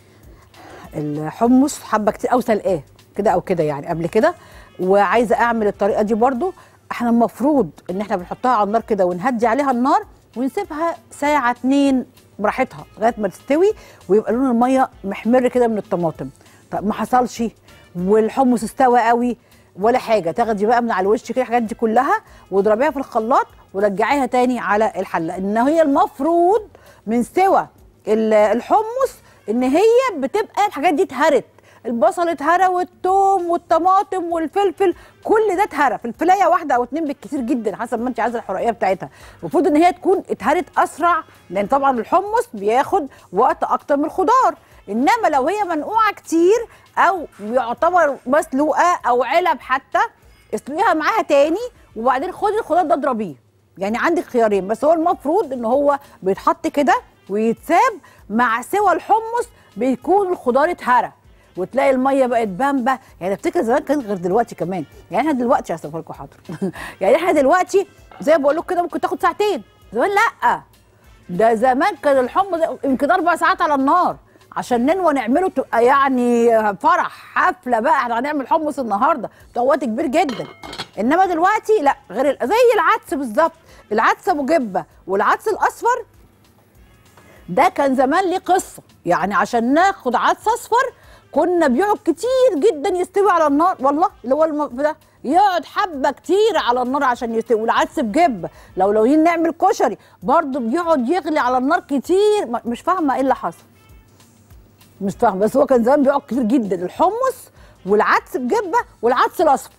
الحمص حبه كتير او سلقاه كده او كده يعني قبل كده، وعايزه اعمل الطريقه دي برضو، احنا المفروض ان احنا بنحطها على النار كده ونهدي عليها النار ونسيبها ساعه اتنين براحتها لغايه ما تستوي ويبقى لون الميه محمر كده من الطماطم. طب ما حصلش والحمص استوى قوي ولا حاجه، تاخدي بقى من على الوش كده الحاجات دي كلها واضربيها في الخلاط ورجعيها تاني على الحله. ان هي المفروض من سوى الحمص ان هي بتبقى الحاجات دي اتهرت، البصل اتهرى والثوم والطماطم والفلفل، كل ده اتهرى في الفلايه واحده او اتنين بالكتير جدا حسب ما انت عايزه الحرقيه بتاعتها. المفروض ان هي تكون اتهرت اسرع، لان طبعا الحمص بياخد وقت اكتر من الخضار. انما لو هي منقوعه كتير او يعتبر مسلوقه او علب حتى، اسلقيها معاها تاني وبعدين خدي الخضار ده اضربيه. يعني عندك خيارين، بس هو المفروض ان هو بيتحط كده ويتساب مع سوى الحمص، بيكون الخضار اتهرى وتلاقي الميه بقت بامبه. يعني افتكر زمان كان غير دلوقتي كمان. يعني احنا دلوقتي هصفر لكم حاضر يعني احنا دلوقتي زي ما بقول لكم كده ممكن تاخد ساعتين، زمان لا، ده زمان كان الحمص يمكن اربع ساعات على النار عشان ننوى نعمله، تبقى يعني فرح حفله بقى، احنا هنعمل حمص النهارده، ده وقت كبير جدا. انما دلوقتي لا، غير زي العدس بالظبط، العدس ابو جبه والعدس الاصفر ده كان زمان ليه قصه. يعني عشان ناخد عدس اصفر كنا بيقعد كتير جدا يستوي على النار، والله اللي هو الم... ده يقعد حبه كتير على النار عشان يستوي. والعدس بجبه لو لو نعمل كشري برضه بيقعد يغلي على النار كتير. مش فاهمه ايه اللي حصل، مش فاهمه، بس هو كان زمان بيقعد كتير جدا الحمص والعدس بجبه والعدس الاصفر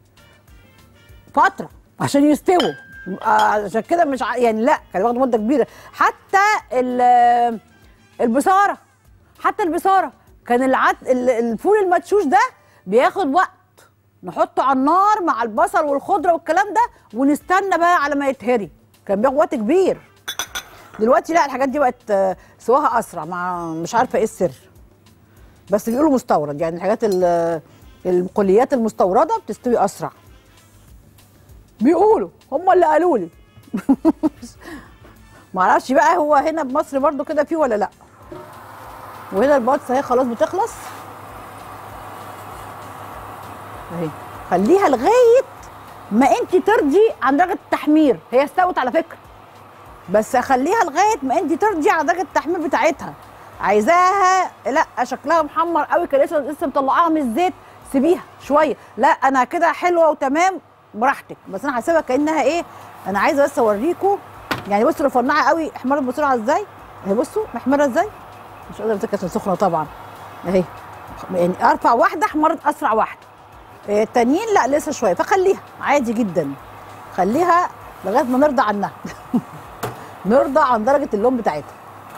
فتره عشان يستووا. عشان كده مش ع... يعني لا، كان بياخدوا مده كبيره. حتى البصاره، حتى البصاره كان العد... الفول المدشوش ده بياخد وقت، نحطه على النار مع البصل والخضره والكلام ده ونستنى بقى على ما يتهري، كان بياخد وقت كبير. دلوقتي لا، الحاجات دي بقت سواها اسرع، مع مش عارفه ايه السر، بس بيقولوا مستورد. يعني الحاجات البقوليات المستورده بتستوي اسرع، بيقولوا، هم اللي قالوا لي معرفش بقى هو هنا بمصر برضو كده فيه ولا لا. وهنا البطاطس اهي خلاص بتخلص اهي، خليها لغايه ما انت ترضي عن درجه التحمير. هي استوت على فكره، بس اخليها لغايه ما انت ترضي على درجه التحمير بتاعتها. عايزاها لا شكلها محمر قوي كده لسه لسه مطلعاها من الزيت، سيبيها شويه. لا انا كده حلوه وتمام براحتك، بس انا هسيبها كانها ايه. انا عايزه بس اوريكم، يعني بصوا رفنعها قوي احمرت بسرعه ازاي اهي، بصوا محمره ازاي، مش قادره امسكها عشان سخنه طبعا اهي. يعني ارفع واحده احمرت اسرع واحده، التانيين لا لسه شويه. فخليها عادي جدا، خليها لغايه ما نرضى عنها نرضى عن درجه اللون بتاعتها.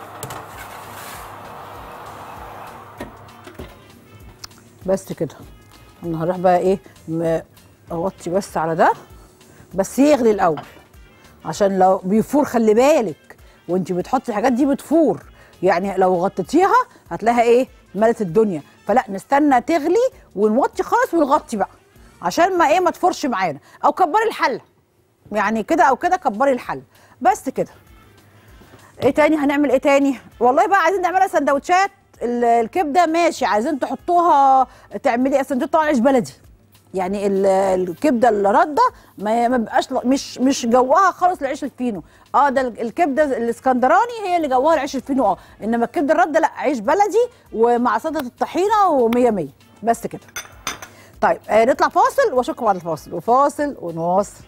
بس كده انا هروح بقى ايه اغطي بس على ده، بس يغلي الاول عشان لو بيفور خلي بالك وانت بتحطي الحاجات دي بتفور. يعني لو غطيتيها هتلاقيها ايه ملت الدنيا، فلا نستنى تغلي ونوطي خالص ونغطي بقى عشان ما ايه ما تفرش معانا، او كبري الحله يعني كده او كده، كبري الحله بس كده. ايه تاني هنعمل ايه تاني؟ والله بقى عايزين نعملها سندوتشات الكبده ماشي، عايزين تحطوها تعملي اصل طبعا عيش بلدي. يعني الكبده الرده ما بيبقاش مش مش جواها خالص العيش الفينو. اه ده الكبده الاسكندراني هي اللي جواها العيش الفينو، اه انما الكبده الرده لا، عيش بلدي ومع سلطه الطحينه ومية مية بس كده. طيب آه نطلع فاصل واشوفكم بعد الفاصل، وفاصل ونواصل.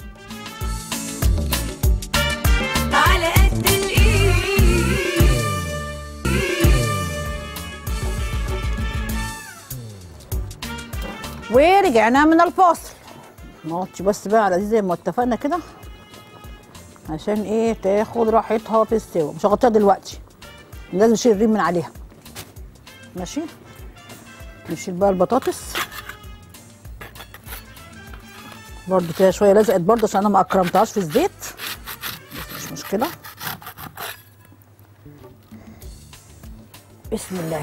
على قد الايد ورجعنا من الفاصل. نغطي بس بقى على دي زي ما اتفقنا كده عشان ايه تاخد راحتها في السوا. مش هغطيها دلوقتي، لازم نشيل الريم من عليها ماشي. نشيل بقى البطاطس برضو كده شويه، لزقت برضو عشان انا ما اكرمتهاش في الزيت، بس مش مشكله. بسم الله.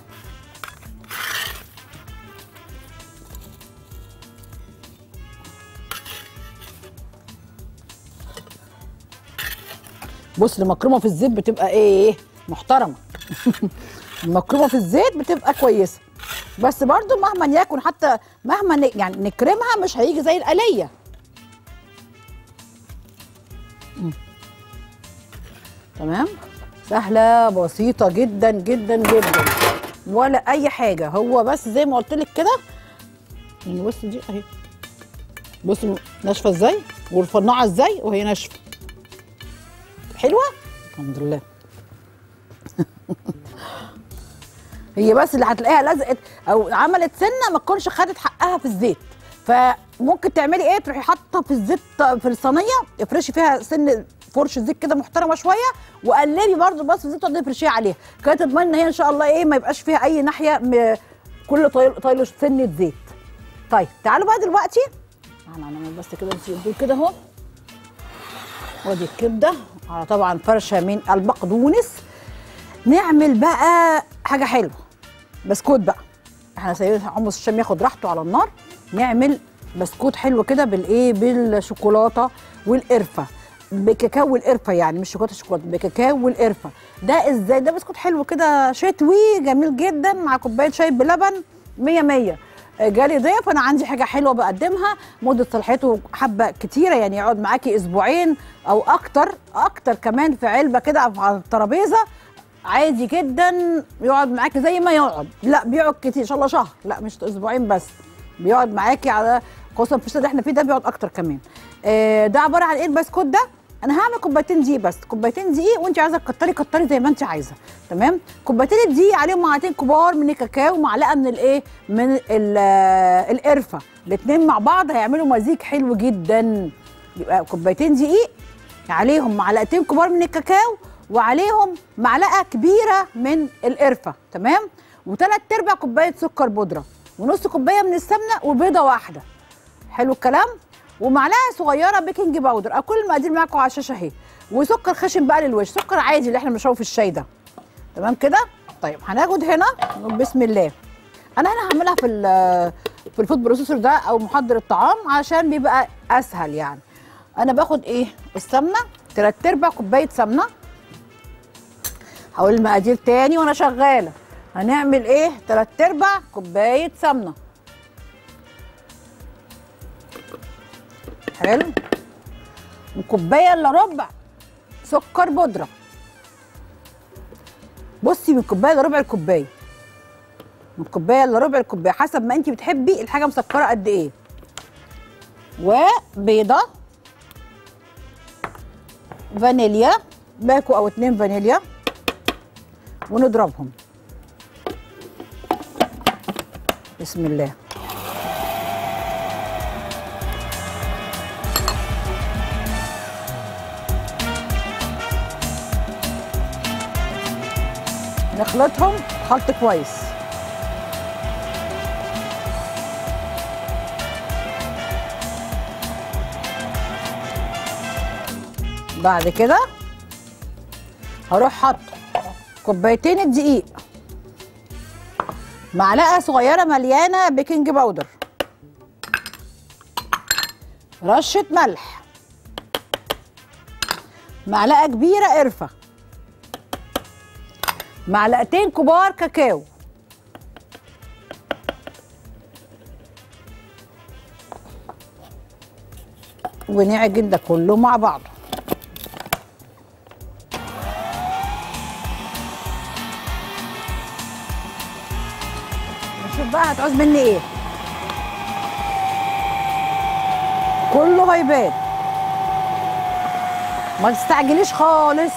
بص المكرونه في الزيت بتبقى ايه محترمه المكرونه في الزيت بتبقى كويسه، بس برضو مهما يكن حتى مهما ن... يعني نكرمها مش هيجي زي القليه. تمام، سهله بسيطه جدا جدا جدا ولا اي حاجه. هو بس زي ما قلت لك كده، يعني بص دي اهي، بص ناشفه ازاي ورفنعه ازاي وهي ناشفه حلوه الحمد لله هي بس اللي هتلاقيها لزقت او عملت سنه ما تكونش خدت حقها في الزيت. فممكن تعملي ايه؟ تروحي حاطه في الزيت في الصينيه، افرشي فيها سن فرشه زيت كده محترمه شويه، وقلبي برده بس في الزيت وتقعدي تفرشيها عليها، كده تضمني ان هي ان شاء الله ايه ما يبقاش فيها اي ناحيه م... كل طايل طايله سنه زيت. طيب تعالوا بقى دلوقتي هنعمل بس كده دول كده اهو. وادي الكبده على طبعا فرشه من البقدونس. نعمل بقى حاجه حلوه، بسكوت بقى. احنا سايبين حمص الشام ياخد راحته على النار، نعمل بسكوت حلو كده بالايه؟ بالشوكولاته والقرفه، بكاكاو والقرفه، يعني مش شوكولاته شوكولاته، بكاكاو والقرفه. ده ازاي؟ ده بسكوت حلو كده شتوي جميل جدا مع كوبايه شاي بلبن مية مية. جالي ضيف انا عندي حاجه حلوه بقدمها، مده صلاحيته حبه كتيره، يعني يقعد معاكي اسبوعين او اكتر، اكتر كمان في علبه كده على الترابيزه عادي جدا، يقعد معاكي زي ما يقعد. لا بيقعد كتير ان شاء الله شهر، لا مش اسبوعين بس، بيقعد معاكي على خصوصا في الشتا اللي احنا فيه ده بيقعد اكتر كمان. آه ده عباره عن ايه البسكوت ده؟ انا هعمل كوبايتين دقيق بس، كوبايتين دقيق، وانت عايزه تكتري كتري زي ما انت عايزه، تمام؟ كوبايتين الدقيق عليهم معلقتين كبار من الكاكاو ومعلقه من الايه؟ من القرفه، الاثنين مع بعض هيعملوا مزيج حلو جدا. يبقى كوبايتين دقيق عليهم معلقتين كبار من الكاكاو وعليهم معلقه كبيره من القرفه، تمام؟ وثلاث ارباع كوبايه سكر بودره، ونص كوبايه من السمنه، وبيضه واحده. حلو الكلام؟ ومعلقه صغيره بيكنج باودر، او كل المقادير معاكم على الشاشه اهي، وسكر خشن بقى للوش، سكر عادي اللي احنا بنشربه في الشاي ده، تمام كده؟ طيب هناخد هنا بسم الله. انا هنا هعملها في في الفود بروسيسور ده او محضر الطعام عشان بيبقى اسهل يعني. انا باخد ايه؟ السمنه، ثلاث ارباع كوبايه سمنه. هقول المقادير تاني وانا شغاله. هنعمل ايه؟ ثلاث ارباع كوبايه سمنه. حلو. وكوبايه الا ربع سكر بودره. بصي من كوبايه لربع الكوبايه، من كوبايه لربع الكوبايه حسب ما انت بتحبي الحاجه مسكره قد ايه. وبيضه، فانيليا، باكو او اتنين فانيليا، ونضربهم. بسم الله. نخلطهم خلط كويس. بعد كده هروح حاطه كوبايتين الدقيق، معلقه صغيره مليانه بيكنج باودر، رشه ملح، معلقه كبيره قرفه، معلقتين كبار كاكاو، ونعجن ده كله مع بعضه. نشوف بقى هتعوز مني ايه. كله هيبان، ما تستعجليش خالص.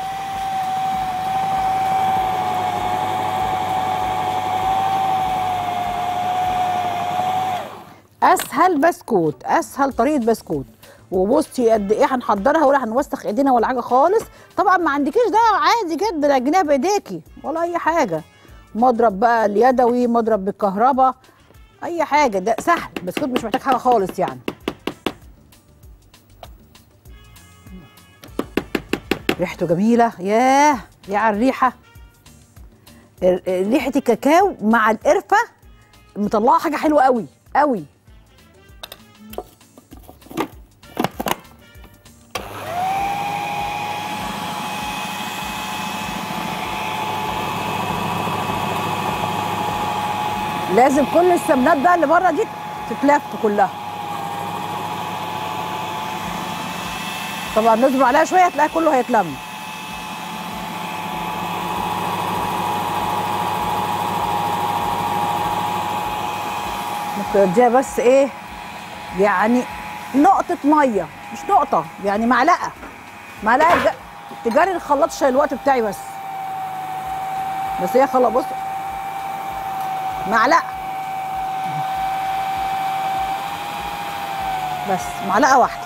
اسهل بسكوت، اسهل طريقه بسكوت. وبصي قد ايه هنحضرها ولا هنوسخ ايدينا ولا حاجه خالص. طبعا ما عندكيش ده عادي جدا، عجنيها بايديكي ولا اي حاجه، مضرب بقى اليدوي، مضرب بالكهرباء، اي حاجه، ده سهل. بسكوت مش محتاج حاجه خالص يعني. ريحته جميله، ياه يا على الريحه، ريحه الكاكاو مع القرفه مطلعه حاجه حلوه قوي قوي. لازم كل السمنات بقى اللي بره دي تتلف كلها. طبعا نصبر عليها شويه هتلاقي كله هيتلم. ممكن اديها بس ايه يعني نقطه ميه، مش نقطه يعني معلقه، معلقه تجاري الخلاط عشان الوقت بتاعي بس. بس هي خلاص بص معلقه بس، معلقه واحده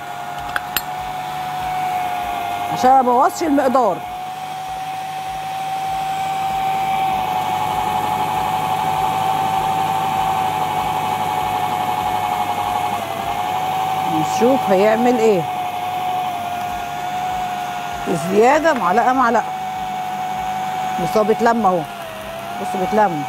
عشان ما ابوظش المقدار. نشوف هيعمل ايه. زياده معلقه معلقه، بس هو بيتلم اهو، بصوا بيتلم.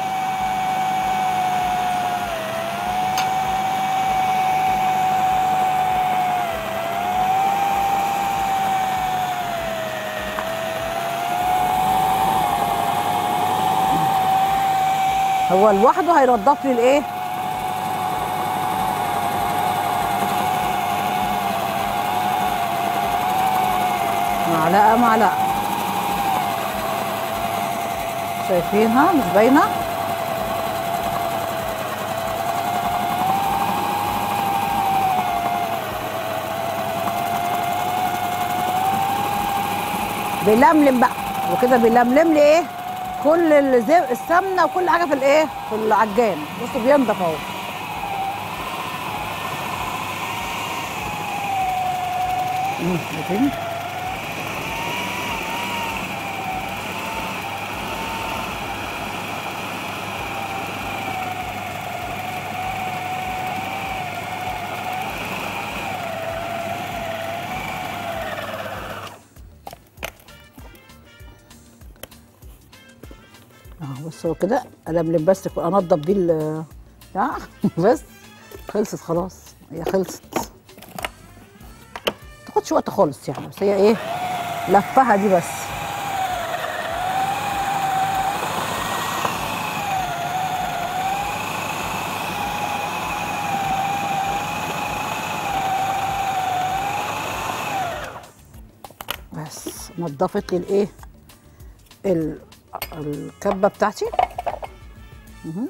هو لوحده هينضف لي الايه؟ معلقه معلقه، شايفينها مش باينه؟ بيلملم بقى، وكده بيلملم لي ايه؟ كل السمنه وكل حاجه في الايه؟ في العجان. بصوا بينضف اهو. شايفين؟ اهو بص، هو كده الملم بس انضف بيه ال بس خلصت خلاص، هي خلصت. ما تاخدش وقت خالص يعني، بس هي ايه؟ لفها دي بس. بس نضفت لي الايه؟ الكبه بتاعتي. مه.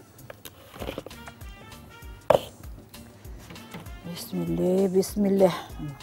بسم الله بسم الله.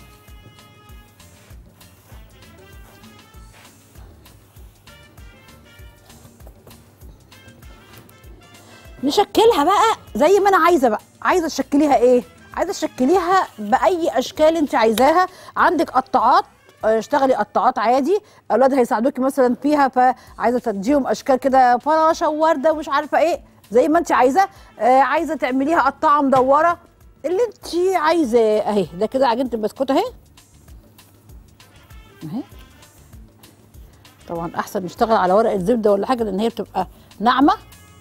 نشكلها بقى زي ما انا عايزه بقى. عايزه تشكليها ايه؟ عايزه تشكليها باي اشكال انت عايزاها. عندك قطاعات، اشتغلي قطاعات عادي. اولاد هيساعدوكي مثلا فيها، فعايزه تديهم اشكال كده فراشه وورده ومش عارفه ايه، زي ما انت عايزه. آه عايزه تعمليها قطاعه مدوره، اللي انت عايزاه. اهي ده كده عجينه البسكوت اهي اهي. طبعا احسن نشتغل على ورقه زبده ولا حاجه، لان هي بتبقى ناعمه.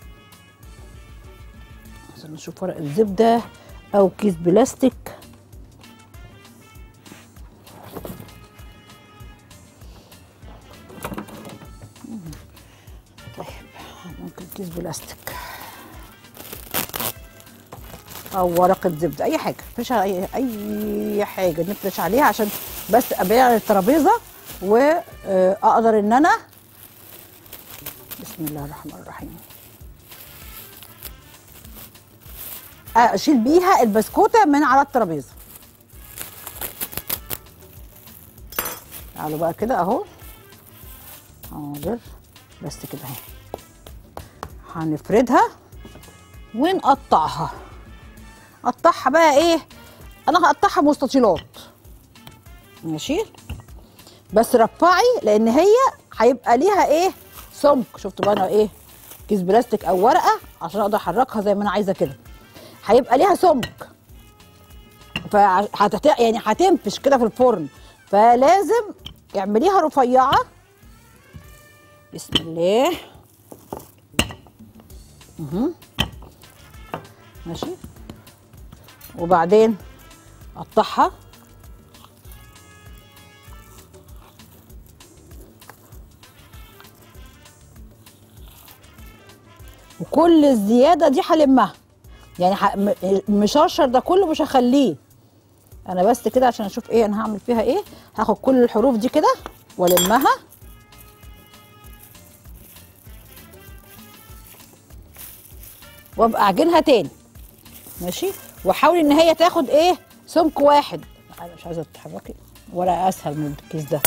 عشان نشوف ورقه زبده او كيس بلاستيك. طيب ممكن كيس بلاستيك او ورقه زبده، اي حاجه مفيش اي اي حاجه نفرش عليها، عشان بس ابيع على الترابيزه واقدر ان انا بسم الله الرحمن الرحيم اشيل بيها البسكوته من على الترابيزه. تعالوا بقى كده اهو، حاضر بس كده اهي. هنفردها ونقطعها. قطعها بقى ايه؟ انا هقطعها مستطيلات ماشي، بس رفعي لان هي هيبقى ليها ايه؟ سمك. شفتوا بقى انا ايه؟ كيس بلاستيك او ورقه عشان اقدر احركها زي ما انا عايزه كده. هيبقى ليها سمك، فهت يعني هتنفش كده في الفرن، فلازم اعمليها رفيعه. بسم الله. اها ماشي، وبعدين اقطعها وكل الزياده دي هلمها، يعني مشرشر ده كله مش هخليه انا، بس كده عشان اشوف ايه انا هعمل فيها ايه. هاخد كل الحروف دي كده والمها وابقى اعجنها تاني ماشي، واحاول ان هي تاخد ايه؟ سمك واحد. انا مش عايزه تتحركي، ورقه اسهل من الكيس ده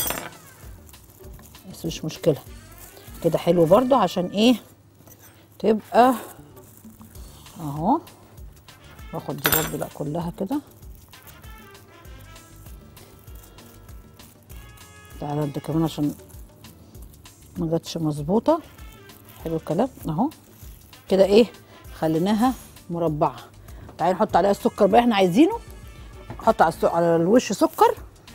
بس مش مشكله كده. حلو برضو عشان ايه؟ تبقى اهو. واخد دي برضه لا كلها كده. تعالى انت كمان عشان ما جاتش مظبوطه. حلو الكلام اهو كده. ايه خليناها مربعه. تعالي نحط عليها السكر بقى احنا عايزينه. نحط على على الوش سكر.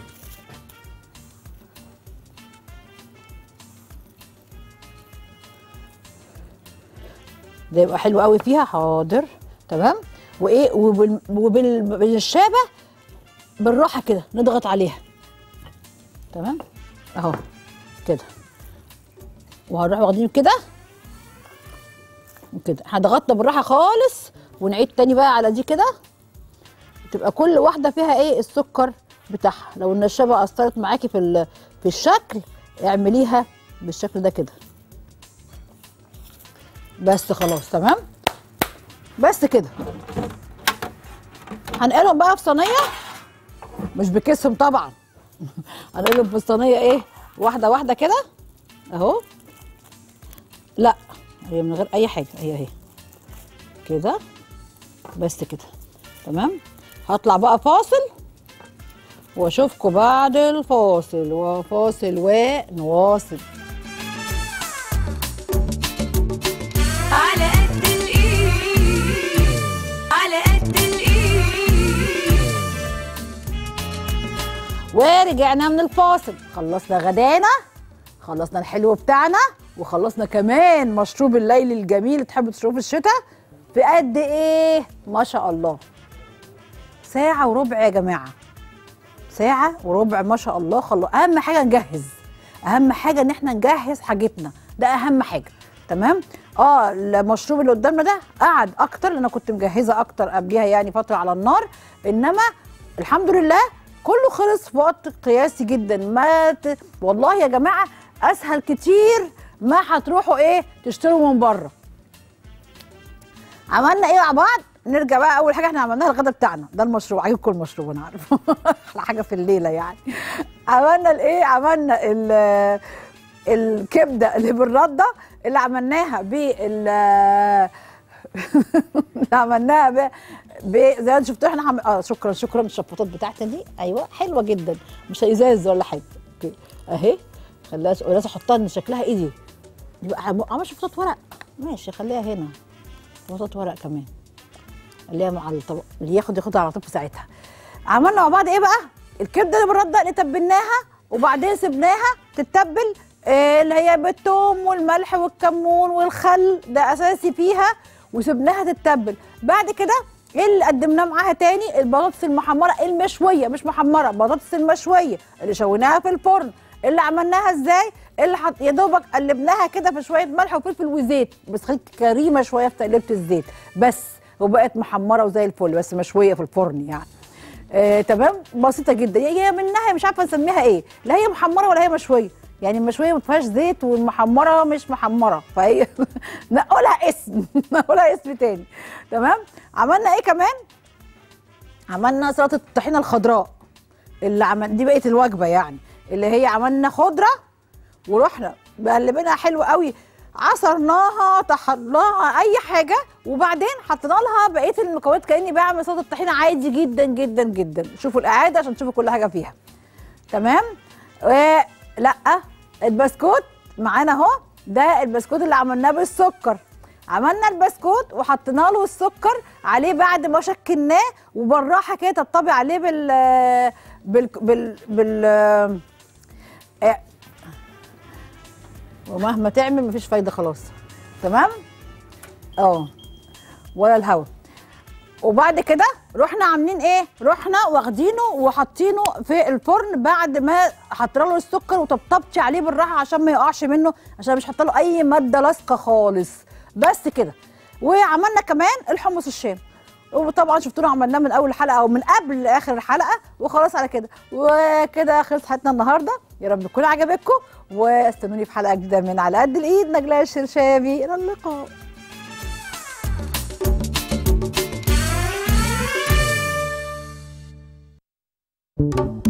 ده يبقى حلو قوي فيها. حاضر تمام. وايه وبال... وبال... بالشابه بالراحه كده نضغط عليها. تمام اهو كده. وهنروح واخدين كده وكده. احنا ضغطنا بالراحه خالص ونعيد تاني بقى على دي كده. تبقى كل واحده فيها ايه السكر بتاعها. لو النشابه اثرت معاكي في في الشكل اعمليها بالشكل ده كده. بس خلاص تمام. بس كده. هنقلهم بقى في صينيه مش بكيسهم طبعا. هنقلهم في الصينيه ايه واحده واحده كده اهو. لا هي من غير اي حاجه. هي اهي كده بس كده تمام. هطلع بقى فاصل واشوفكم بعد الفاصل. وفاصل ونواصل. على قد الايد على قد الايد. ورجعنا من الفاصل. خلصنا غدانا. خلصنا الحلو بتاعنا. وخلصنا كمان مشروب الليل الجميل اللي تحبوا تشربوه في الشتاء. في قد ايه ما شاء الله. ساعة وربع يا جماعة. ساعة وربع ما شاء الله. خلص. أهم حاجة نجهز. أهم حاجة إن احنا نجهز حاجتنا. ده أهم حاجة. تمام؟ اه المشروب اللي قدامنا ده قعد أكتر لأن أنا كنت مجهزة أكتر قبليها يعني فترة على النار. إنما الحمد لله كله خلص في وقت قياسي جدا. ما ت... والله يا جماعة أسهل كتير ما هتروحوا إيه تشتروا من بره. عملنا إيه مع بعض؟ نرجع بقى. اول حاجه احنا عملناها الغدا بتاعنا ده المشروب. عاجبكم المشروب انا عارفه. احلى حاجه في الليله يعني. عملنا الايه عملنا الكبده اللي بالرده اللي عملناها بال اللي عملناها ب ب زي ما شفتوا احنا عم... اه شكرا شكرا. الشفاطات بتاعتي دي ايوه حلوه جدا مش ازاز ولا حاجه. اوكي اهي. خليها لازم احطها ان شكلها ايه دي. يبقى عمل شفاطات ورق. ماشي خليها هنا. شفاطات ورق كمان. اللي هي مع الطبق اللي ياخد ياخدها على طول في ساعتها. عملنا مع بعض ايه بقى؟ الكبده اللي بالرده اللي تبلناها وبعدين سبناها تتبل. إيه اللي هي بالثوم والملح والكمون والخل ده اساسي فيها. وسبناها تتبل. بعد كده ايه اللي قدمناه معاها تاني؟ البطاطس المحمره المشويه مش محمره. البطاطس المشويه اللي شويناها في الفرن. اللي عملناها ازاي؟ اللي حط يا دوبك قلبناها كده في شويه ملح وفلفل وزيت. بس خليك كريمه شويه في تقليبه الزيت بس. وبقت محمره وزي الفل بس مشويه في الفرن يعني. آه تمام. بسيطه جدا. هي منها مش عارفه نسميها ايه. لا هي محمره ولا هي مشويه. يعني المشويه ما فيهاش زيت والمحمره مش محمره. فهي نقولها اسم. نقولها اسم تاني. تمام. عملنا ايه كمان؟ عملنا سلطه الطحينه الخضراء اللي عمل دي بقيه الوجبه يعني. اللي هي عملنا خضره ورحنا مقلبينها حلو قوي. عصرناها طحناها اي حاجه وبعدين حطينا لها بقيه المكونات كاني بعمل سلطه الطحينه عادي جدا جدا جدا. شوفوا الاعاده عشان تشوفوا كل حاجه فيها. تمام. و لا البسكوت معانا اهو. ده البسكوت اللي عملناه بالسكر. عملنا البسكوت وحطينا له السكر عليه بعد ما شكلناه وبالراحه كده تطبي عليه بال بال بال, بال... آه. ومهما تعمل مفيش فايده خلاص. تمام. اه ولا الهوا. وبعد كده رحنا عاملين ايه؟ رحنا واخدينه وحاطينه في الفرن بعد ما حطينا له السكر وطبطبتي عليه بالراحه عشان ما يقعش منه. عشان مش حاطه له اي ماده لاصقه خالص. بس كده. وعملنا كمان الحمص الشام. وطبعا شفتونا عملناه من اول حلقه او من قبل اخر الحلقه. وخلاص على كده. وكده خلصت حلقتنا النهارده. يا رب تكون عجبتكم. واستنوني في حلقه جديده من على قد الايد. نجلاء الشرشابي. الى اللقاء.